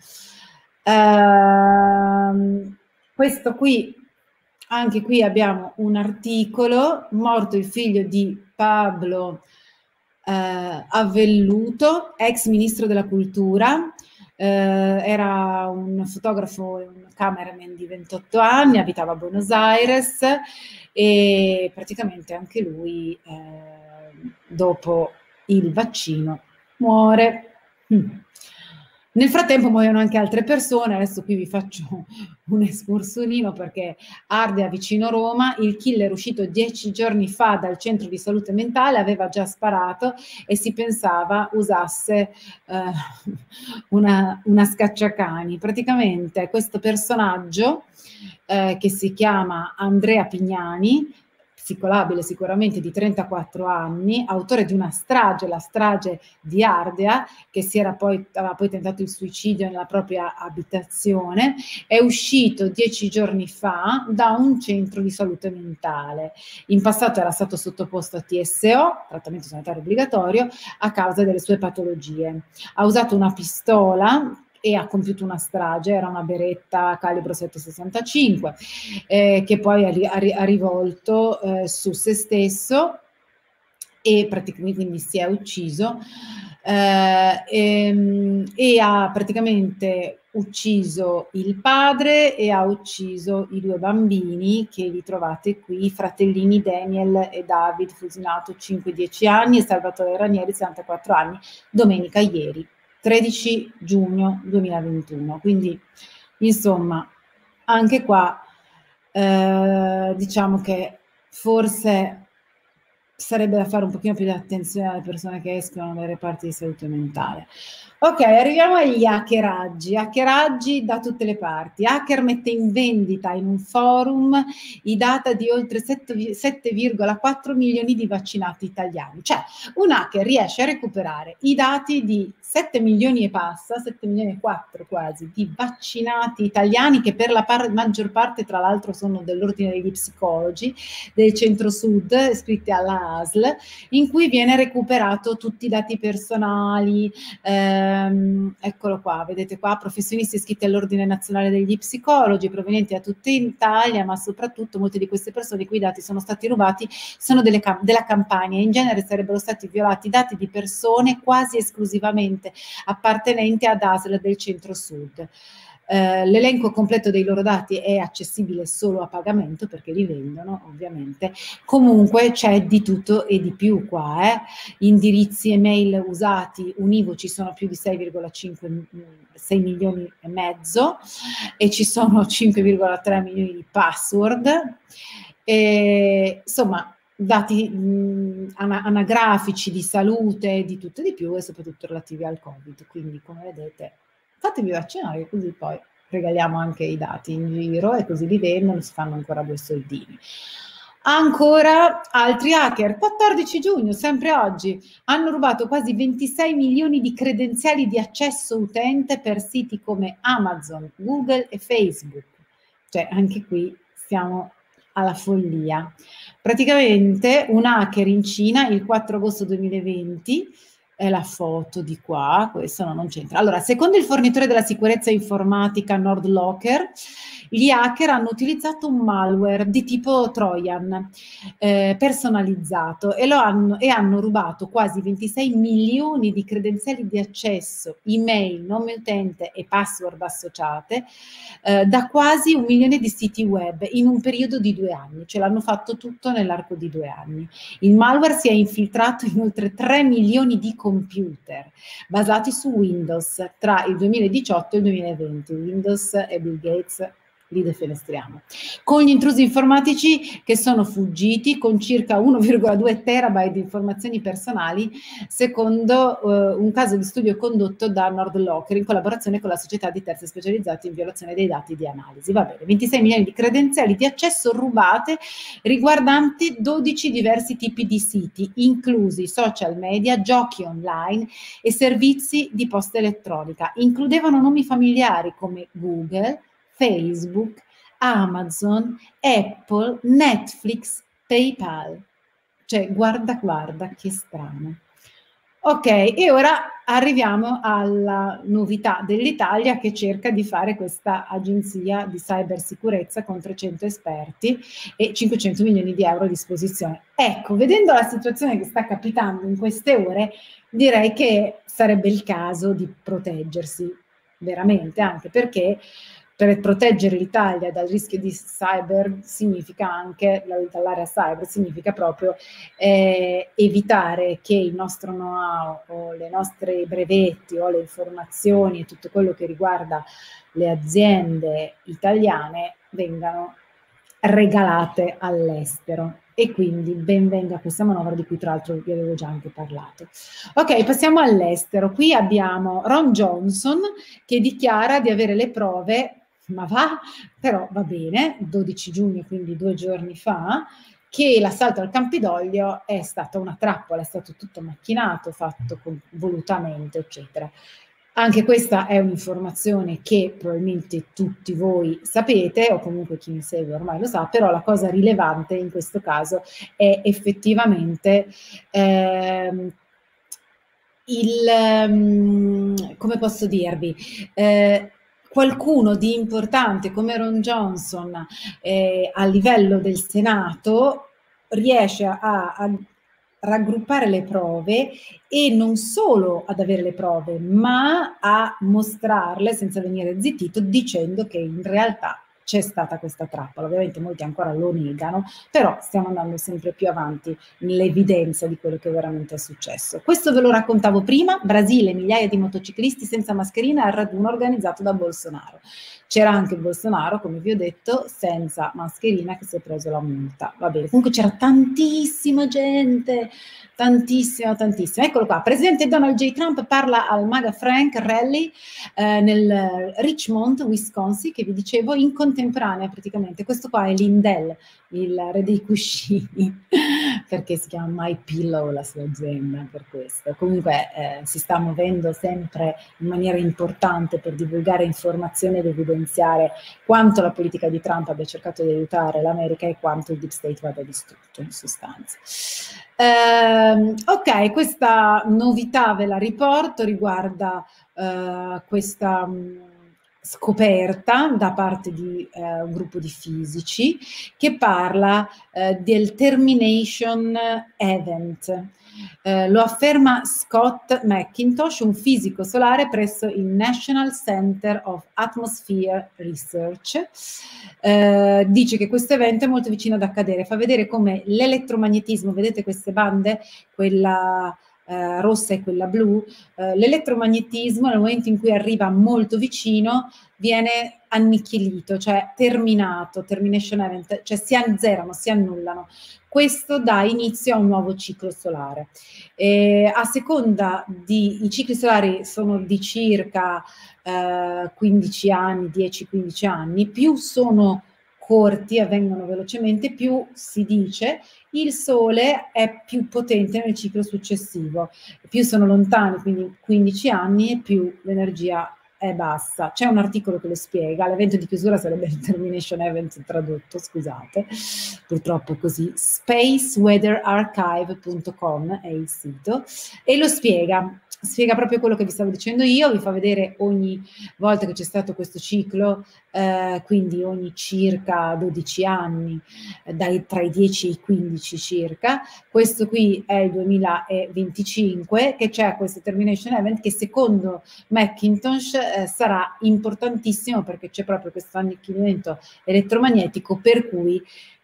Ehm, questo qui, anche qui abbiamo un articolo, morto il figlio di Pablo eh, Avvelluto, ex ministro della cultura, eh, era un fotografo e un cameraman di ventotto anni, abitava a Buenos Aires, e praticamente anche lui eh, dopo il vaccino muore. Mm. Nel frattempo muoiono anche altre persone, adesso qui vi faccio un escursionino perché Ardea vicino Roma, il killer uscito dieci giorni fa dal centro di salute mentale aveva già sparato e si pensava usasse eh, una, una scacciacani. Praticamente questo personaggio eh, che si chiama Andrea Pignani, psicolabile sicuramente, di trentaquattro anni, autore di una strage, la strage di Ardea, che si era poi, aveva poi tentato il suicidio nella propria abitazione, è uscito dieci giorni fa da un centro di salute mentale. In passato era stato sottoposto a T S O, trattamento sanitario obbligatorio, a causa delle sue patologie. Ha usato una pistola e ha compiuto una strage, era una beretta calibro sette sessantacinque, eh, che poi ha, ha, ha rivolto eh, su se stesso, e praticamente quindi si è ucciso, eh, e, e ha praticamente ucciso il padre e ha ucciso i due bambini che li trovate qui, i fratellini Daniel e David, Fusinato cinque dieci anni, e Salvatore Ranieri settantaquattro anni, domenica ieri, tredici giugno duemilaventuno. Quindi insomma anche qua eh, diciamo che forse sarebbe da fare un pochino più di attenzione alle persone che escono dai reparti di salute mentale. Ok, arriviamo agli hackeraggi. Hackeraggi da tutte le parti. Hacker mette in vendita in un forum i data di oltre sette virgola quattro milioni di vaccinati italiani. Cioè, un hacker riesce a recuperare i dati di sette milioni e passa, sette milioni e quattro quasi, di vaccinati italiani, che per la par- maggior parte, tra l'altro, sono dell'ordine degli psicologi del centro-sud, iscritti alla A S L, in cui viene recuperato tutti i dati personali, ehm, eccolo qua, vedete qua, professionisti iscritti all'Ordine Nazionale degli Psicologi, provenienti da tutta Italia, ma soprattutto molte di queste persone i cui dati sono stati rubati sono delle cam- della Campania. In genere sarebbero stati violati dati di persone quasi esclusivamente appartenenti ad A S L del centro-sud. Eh, l'elenco completo dei loro dati è accessibile solo a pagamento, perché li vendono ovviamente. Comunque c'è di tutto e di più qua, eh. Indirizzi email usati univoci sono più di sei virgola cinque, sei milioni e mezzo, e ci sono cinque virgola tre milioni di password, e, insomma dati mh, anagrafici di salute, di tutto e di più, e soprattutto relativi al Covid. Quindi, come vedete, fatevi vaccinare, così poi regaliamo anche i dati in giro e così li vendono, si fanno ancora due soldini. Ancora altri hacker, quattordici giugno, sempre oggi, hanno rubato quasi ventisei milioni di credenziali di accesso utente per siti come Amazon, Google e Facebook. Cioè, anche qui siamo alla follia. Praticamente un hacker in Cina il quattro agosto duemilaventi, è la foto di qua, questo no, non c'entra. Allora, secondo il fornitore della sicurezza informatica NordLocker, gli hacker hanno utilizzato un malware di tipo Trojan eh, personalizzato e, lo hanno, e hanno rubato quasi ventisei milioni di credenziali di accesso, email, nome utente e password associate eh, da quasi un milione di siti web in un periodo di due anni, cioè l'hanno fatto tutto nell'arco di due anni. Il malware si è infiltrato in oltre tre milioni di computer basati su Windows tra il duemiladiciotto e il duemilaventi. Windows e Bill Gates li defenestriamo. Con gli intrusi informatici che sono fuggiti con circa uno virgola due terabyte di informazioni personali, secondo eh, un caso di studio condotto da NordLocker in collaborazione con la società di terze specializzate in violazione dei dati di analisi. Va bene, ventisei milioni di credenziali di accesso rubate riguardanti dodici diversi tipi di siti, inclusi social media, giochi online e servizi di posta elettronica. Includevano nomi familiari come Google, Facebook, Amazon, Apple, Netflix, PayPal. Cioè, guarda, guarda, che strano. Ok, e ora arriviamo alla novità dell'Italia, che cerca di fare questa agenzia di cybersicurezza con trecento esperti e cinquecento milioni di euro a disposizione. Ecco, vedendo la situazione che sta capitando in queste ore, direi che sarebbe il caso di proteggersi veramente, anche perché per proteggere l'Italia dal rischio di cyber significa anche, dall'area cyber, significa proprio eh, evitare che il nostro know-how o le nostre brevetti o le informazioni e tutto quello che riguarda le aziende italiane vengano regalate all'estero. E quindi ben venga questa manovra, di cui tra l'altro vi avevo già anche parlato. Ok, passiamo all'estero. Qui abbiamo Ron Johnson che dichiara di avere le prove, ma va, però va bene, dodici giugno, quindi due giorni fa, che l'assalto al Campidoglio è stata una trappola, è stato tutto macchinato, fatto con, volutamente, eccetera. Anche questa è un'informazione che probabilmente tutti voi sapete, o comunque chi mi segue ormai lo sa, però la cosa rilevante in questo caso è effettivamente ehm, il, um, come posso dirvi, eh, qualcuno di importante come Ron Johnson eh, a livello del Senato riesce a, a raggruppare le prove e non solo ad avere le prove, ma a mostrarle senza venire zittito, dicendo che in realtà c'è stata questa trappola. Ovviamente molti ancora lo negano, però stiamo andando sempre più avanti nell'evidenza di quello che veramente è successo. Questo ve lo raccontavo prima: Brasile, migliaia di motociclisti senza mascherina al raduno organizzato da Bolsonaro. C'era anche Bolsonaro, come vi ho detto, senza mascherina, che si è preso la multa. Va bene, comunque c'era tantissima gente, tantissima, tantissima. Eccolo qua, presidente Donald J. Trump parla al MAGA Frank Rally eh, nel Richmond, Wisconsin, che vi dicevo, in contemporanea praticamente. Questo qua è Lindell, il re dei cuscini, perché si chiama My Pillow la sua azienda, per questo. Comunque eh, si sta muovendo sempre in maniera importante per divulgare informazioni ed evidenziare quanto la politica di Trump abbia cercato di aiutare l'America e quanto il Deep State vada distrutto, in sostanza. Eh, ok, questa novità ve la riporto, riguarda eh, questa mh, scoperta da parte di eh, un gruppo di fisici che parla eh, del Termination Event. Eh, lo afferma Scott McIntosh, un fisico solare presso il National Center of Atmosphere Research. Eh, dice che questo evento è molto vicino ad accadere, fa vedere come l'elettromagnetismo, vedete queste bande, quella eh, rossa e quella blu, eh, l'elettromagnetismo nel momento in cui arriva molto vicino viene annichilito, cioè terminato, termination event, cioè si azzerano, si annullano. Questo dà inizio a un nuovo ciclo solare. E a seconda di, i cicli solari sono di circa eh, quindici anni, dieci quindici anni, più sono corti, avvengono velocemente, più si dice il Sole è più potente nel ciclo successivo. Più sono lontani, quindi quindici anni, e più l'energia è bassa. C'è un articolo che lo spiega, l'evento di chiusura sarebbe il Termination Event tradotto, scusate, purtroppo è così, space weather archive punto com è il sito, e lo spiega, spiega proprio quello che vi stavo dicendo io, vi fa vedere ogni volta che c'è stato questo ciclo, eh, quindi ogni circa dodici anni, eh, dai, tra i dieci e i quindici circa. Questo qui è il duemilaventicinque, che c'è questo Termination Event che secondo McIntosh eh, sarà importantissimo, perché c'è proprio questo annichilimento elettromagnetico, per cui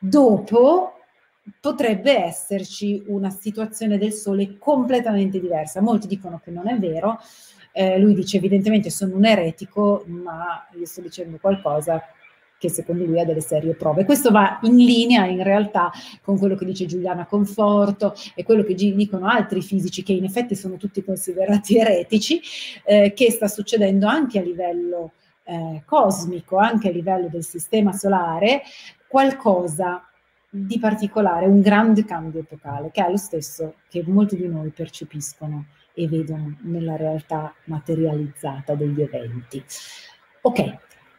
dopo potrebbe esserci una situazione del Sole completamente diversa. Molti dicono che non è vero, eh, lui dice evidentemente sono un eretico, ma io sto dicendo qualcosa che secondo lui ha delle serie prove. Questo va in linea in realtà con quello che dice Giuliana Conforto e quello che dicono altri fisici, che in effetti sono tutti considerati eretici, eh, che sta succedendo anche a livello eh, cosmico, anche a livello del sistema solare, qualcosa di particolare, un grande cambio epocale, che è lo stesso che molti di noi percepiscono e vedono nella realtà materializzata degli eventi. Ok.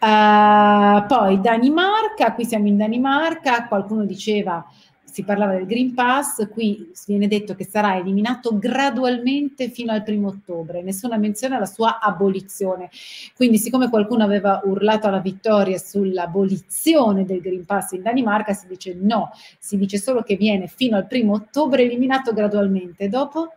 Uh, poi Danimarca, qui siamo in Danimarca, qualcuno diceva, si parlava del Green Pass, qui viene detto che sarà eliminato gradualmente fino al primo ottobre, nessuna menzione alla sua abolizione. Quindi siccome qualcuno aveva urlato alla vittoria sull'abolizione del Green Pass in Danimarca, si dice no, si dice solo che viene fino al primo ottobre eliminato gradualmente, dopo?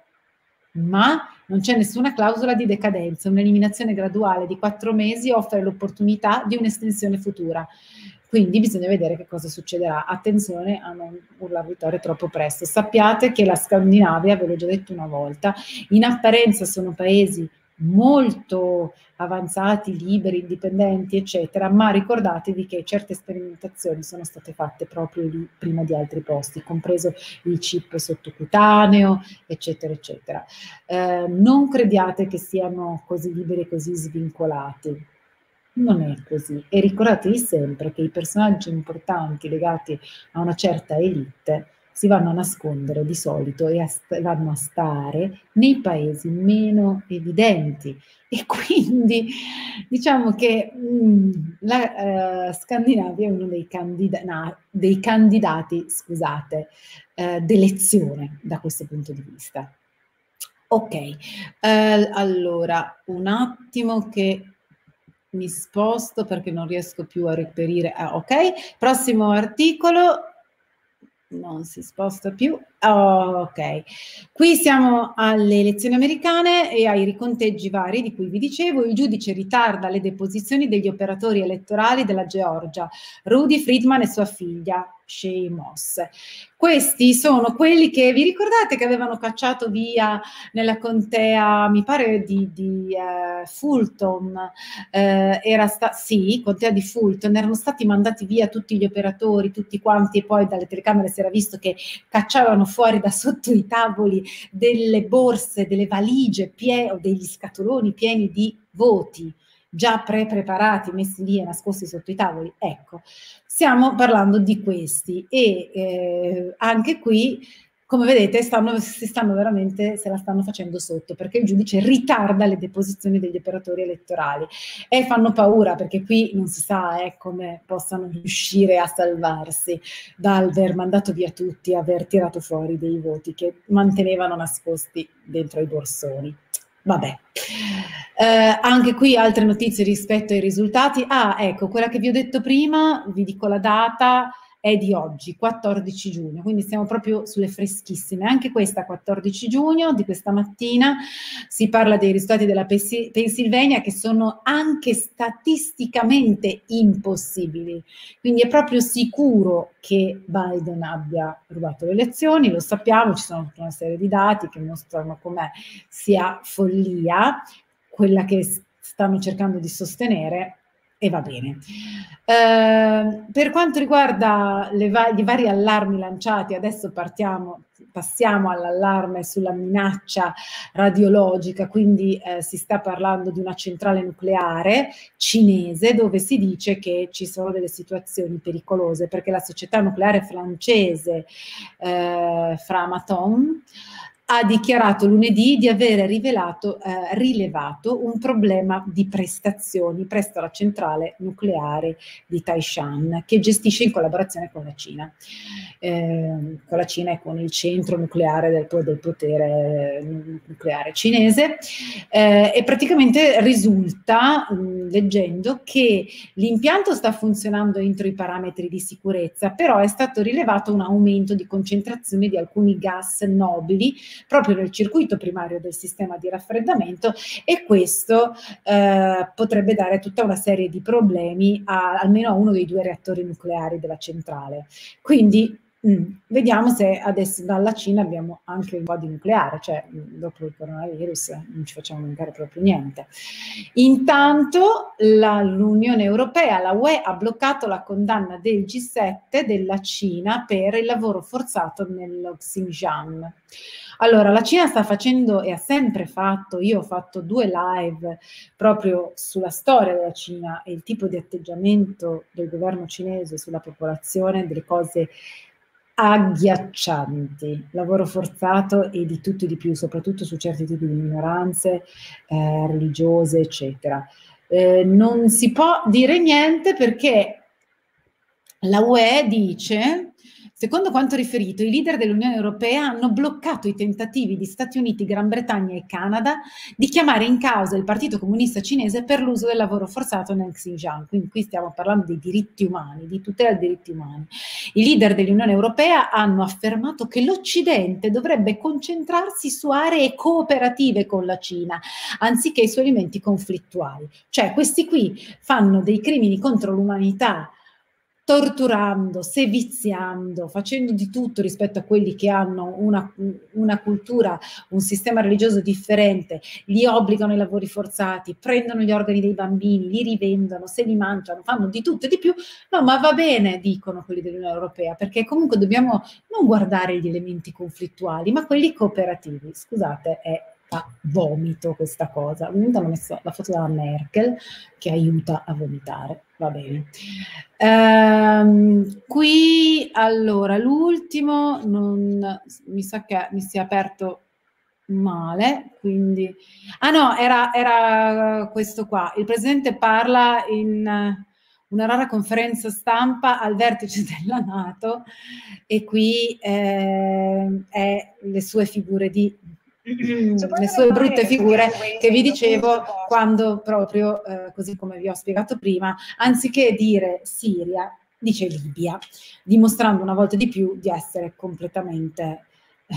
Ma non c'è nessuna clausola di decadenza, un'eliminazione graduale di quattro mesi offre l'opportunità di un'estensione futura. Quindi bisogna vedere che cosa succederà. Attenzione a non urlare vittoria troppo presto. Sappiate che la Scandinavia, ve l'ho già detto una volta, in apparenza sono paesi molto avanzati, liberi, indipendenti, eccetera, ma ricordatevi che certe sperimentazioni sono state fatte proprio lì prima di altri posti, compreso il chip sottocutaneo, eccetera, eccetera. Eh, non crediate che siano così liberi e così svincolati. Non è così. E ricordatevi sempre che i personaggi importanti legati a una certa elite si vanno a nascondere di solito e a vanno a stare nei paesi meno evidenti. E quindi diciamo che mh, la uh, Scandinavia è uno dei, candida no, dei candidati, scusate, uh, d'elezione da questo punto di vista. Ok, uh, allora un attimo che mi sposto perché non riesco più a reperire. Ah, ok, prossimo articolo. non si sposta più. Oh, ok, qui siamo alle elezioni americane e ai riconteggi vari di cui vi dicevo. Il giudice ritarda le deposizioni degli operatori elettorali della Georgia, Rudy Friedman e sua figlia Shaye Moss. Questi sono quelli che vi ricordate che avevano cacciato via nella contea, mi pare di, di uh, Fulton, uh, era sta- sì, contea di Fulton, erano stati mandati via tutti gli operatori, tutti quanti, e poi dalle telecamere si era visto che cacciavano fuori da sotto i tavoli delle borse, delle valigie pie- o degli scatoloni pieni di voti già pre-preparati, messi lì e nascosti sotto i tavoli. Ecco, stiamo parlando di questi e eh, anche qui, come vedete, stanno, si stanno veramente, se la stanno facendo sotto, perché il giudice ritarda le deposizioni degli operatori elettorali e fanno paura, perché qui non si sa eh, come possano riuscire a salvarsi dal aver mandato via tutti, aver tirato fuori dei voti che mantenevano nascosti dentro i borsoni. Vabbè, eh, anche qui altre notizie rispetto ai risultati. Ah, ecco, quella che vi ho detto prima, vi dico la data, è di oggi, quattordici giugno, quindi siamo proprio sulle freschissime. Anche questa, quattordici giugno, di questa mattina, si parla dei risultati della Pennsylvania che sono anche statisticamente impossibili. Quindi è proprio sicuro che Biden abbia rubato le elezioni, lo sappiamo, ci sono tutta una serie di dati che mostrano com'è sia follia, quella che stanno cercando di sostenere, e va bene. Eh, per quanto riguarda le va- i vari allarmi lanciati, adesso partiamo, passiamo all'allarme sulla minaccia radiologica, quindi eh, si sta parlando di una centrale nucleare cinese dove si dice che ci sono delle situazioni pericolose perché la società nucleare francese eh, Framatome ha dichiarato lunedì di aver rivelato, eh, rilevato un problema di prestazioni presso la centrale nucleare di Taishan, che gestisce in collaborazione con la Cina, eh, con la Cina e con il centro nucleare del, del potere nucleare cinese, eh, e praticamente risulta, mh, leggendo, che l'impianto sta funzionando entro i parametri di sicurezza, però è stato rilevato un aumento di concentrazione di alcuni gas nobili proprio nel circuito primario del sistema di raffreddamento, e questo eh, potrebbe dare tutta una serie di problemi a, almeno a uno dei due reattori nucleari della centrale. Quindi mh, vediamo se adesso dalla Cina abbiamo anche un po' di nucleare, cioè mh, dopo il coronavirus non ci facciamo mancare proprio niente. Intanto l'Unione Europea, la U E, ha bloccato la condanna del G sette della Cina per il lavoro forzato nello Xinjiang. Allora, la Cina sta facendo e ha sempre fatto, io ho fatto due live proprio sulla storia della Cina e il tipo di atteggiamento del governo cinese sulla popolazione, delle cose agghiaccianti, lavoro forzato e di tutto e di più, soprattutto su certi tipi di minoranze eh, religiose, eccetera. Eh, non si può dire niente perché la U E dice, secondo quanto riferito, i leader dell'Unione Europea hanno bloccato i tentativi di Stati Uniti, Gran Bretagna e Canada di chiamare in causa il Partito Comunista Cinese per l'uso del lavoro forzato nel Xinjiang. Quindi qui stiamo parlando di diritti umani, di tutela dei diritti umani. I leader dell'Unione Europea hanno affermato che l'Occidente dovrebbe concentrarsi su aree cooperative con la Cina, anziché su elementi conflittuali. Cioè questi qui fanno dei crimini contro l'umanità, torturando, seviziando, facendo di tutto rispetto a quelli che hanno una, una cultura, un sistema religioso differente, li obbligano ai lavori forzati, prendono gli organi dei bambini, li rivendono, se li mangiano, fanno di tutto e di più. No, ma va bene, dicono quelli dell'Unione Europea, perché comunque dobbiamo non guardare gli elementi conflittuali, ma quelli cooperativi. Scusate, è a vomito questa cosa. Ovviamente hanno messo la foto della Merkel che aiuta a vomitare, va bene. Ehm, qui allora l'ultimo non mi sa che mi si è aperto male, quindi ah no, era, era questo qua. Il presidente parla in una rara conferenza stampa al vertice della NATO e qui eh, è le sue figure di le sue brutte figure che vi dicevo quando proprio, eh, così come vi ho spiegato prima, anziché dire Siria, dice Libia, dimostrando una volta di più di essere completamente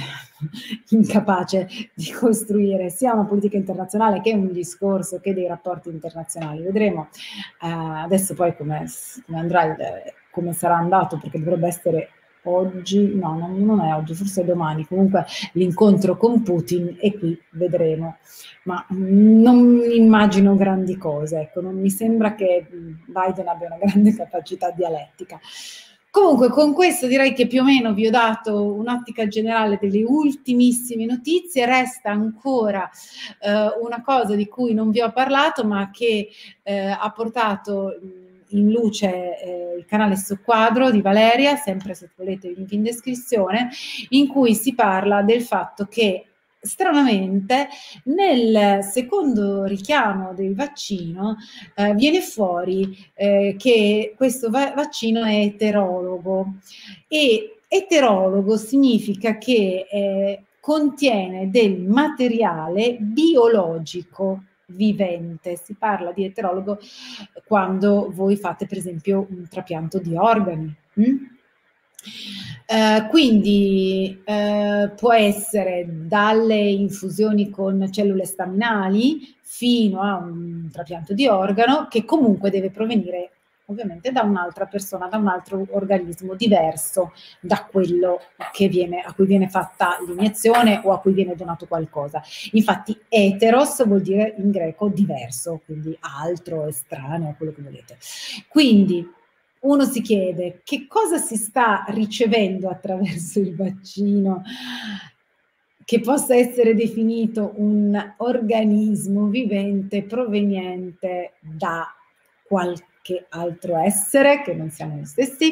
incapace di costruire sia una politica internazionale che un discorso che dei rapporti internazionali. Vedremo eh, adesso poi come, come andrà, il, come sarà andato, perché dovrebbe essere oggi, no, non, non è oggi, forse è domani, comunque l'incontro con Putin, e qui vedremo. Ma non immagino grandi cose, ecco, non mi sembra che Biden abbia una grande capacità dialettica. Comunque con questo direi che più o meno vi ho dato un'ottica generale delle ultimissime notizie. Resta ancora eh, una cosa di cui non vi ho parlato, ma che eh, ha portato in luce eh, il canale Soqquadro di Valeria, sempre se volete il link in descrizione, in cui si parla del fatto che stranamente nel secondo richiamo del vaccino eh, viene fuori eh, che questo va- vaccino è eterologo, e eterologo significa che eh, contiene del materiale biologico vivente. Si parla di eterologo quando voi fate per esempio un trapianto di organi. Hm? Uh, quindi uh, può essere dalle infusioni con cellule staminali fino a un trapianto di organo, che comunque deve provenire ovviamente da un'altra persona, da un altro organismo diverso da quello che viene, a cui viene fatta l'iniezione o a cui viene donato qualcosa. Infatti eteros vuol dire in greco diverso, quindi altro, estraneo, quello che volete. Quindi uno si chiede che cosa si sta ricevendo attraverso il vaccino che possa essere definito un organismo vivente proveniente da qualche altro essere, che non siamo noi stessi.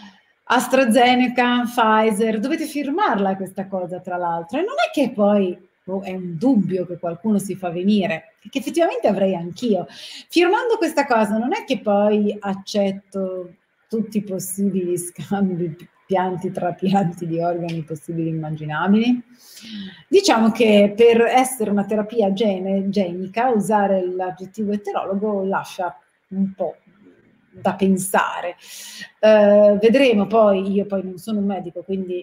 AstraZeneca, Pfizer, dovete firmarla questa cosa tra l'altro, e non è che poi oh, è un dubbio che qualcuno si fa venire, che effettivamente avrei anch'io. Firmando questa cosa non è che poi accetto tutti i possibili scambi, pianti, trapianti di organi possibili e immaginabili. Diciamo che per essere una terapia gene, genica, usare l'aggettivo eterologo lascia un po' da pensare. Eh, vedremo poi, io poi non sono un medico, quindi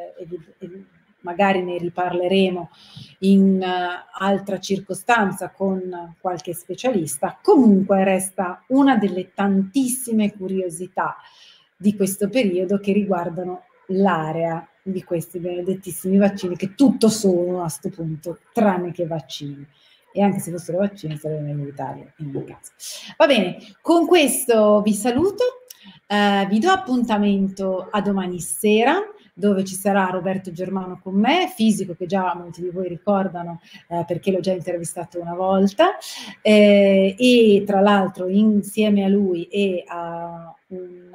eh, magari ne riparleremo in uh, altra circostanza con qualche specialista. Comunque resta una delle tantissime curiosità di questo periodo che riguardano l'area di questi benedettissimi vaccini, che tutto sono a questo punto, tranne che vaccini. E anche se fossero vaccini sarebbe meglio evitarli in ogni caso. Va bene, con questo vi saluto, eh, vi do appuntamento a domani sera, dove ci sarà Roberto Germano con me, fisico che già molti di voi ricordano eh, perché l'ho già intervistato una volta, eh, e tra l'altro insieme a lui e a un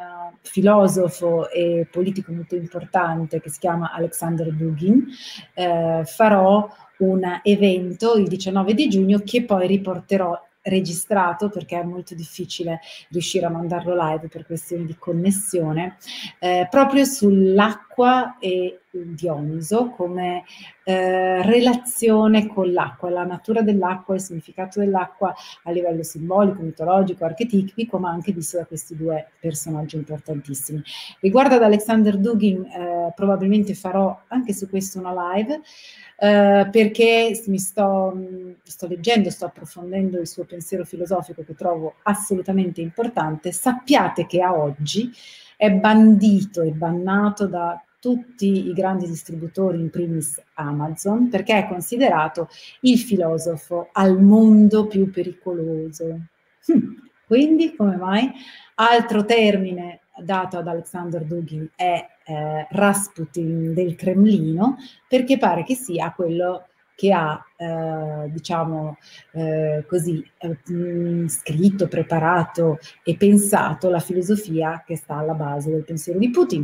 filosofo e politico molto importante che si chiama Alexander Dugin, eh, farò un evento il diciannove di giugno che poi riporterò registrato, perché è molto difficile riuscire a mandarlo live per questioni di connessione, eh, proprio sull'acqua e il Dioniso come eh, relazione con l'acqua, la natura dell'acqua, il significato dell'acqua a livello simbolico, mitologico, archetipico, ma anche visto da questi due personaggi importantissimi. Riguardo ad Alexander Dugin, eh, probabilmente farò anche su questo una live, Uh, perché mi sto, sto leggendo, sto approfondendo il suo pensiero filosofico, che trovo assolutamente importante. Sappiate che a oggi è bandito e bannato da tutti i grandi distributori, in primis Amazon, perché è considerato il filosofo al mondo più pericoloso. Hm. Quindi, come mai? Altro termine dato ad Alexander Dugin è eh, Rasputin del Cremlino, perché pare che sia quello che ha, eh, diciamo eh, così, eh, mh, scritto, preparato e pensato la filosofia che sta alla base del pensiero di Putin.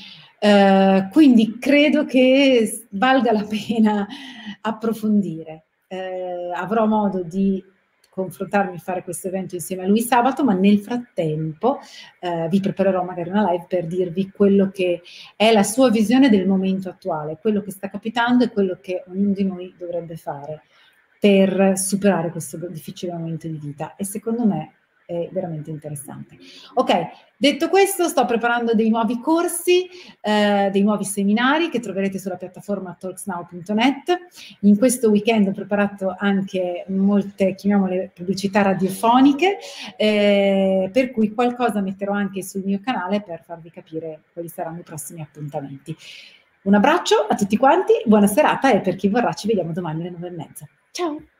Eh, quindi credo che valga la pena approfondire. Eh, avrò modo di confrontarmi e fare questo evento insieme a lui sabato, ma nel frattempo eh, vi preparerò magari una live per dirvi quello che è la sua visione del momento attuale, quello che sta capitando e quello che ognuno di noi dovrebbe fare per superare questo difficile momento di vita. E secondo me è veramente interessante. Ok, detto questo, sto preparando dei nuovi corsi, eh, dei nuovi seminari che troverete sulla piattaforma talksnow punto net. In questo weekend ho preparato anche molte, chiamiamole, pubblicità radiofoniche, eh, per cui qualcosa metterò anche sul mio canale per farvi capire quali saranno i prossimi appuntamenti. Un abbraccio a tutti quanti, buona serata e per chi vorrà ci vediamo domani alle nove e mezza. Ciao!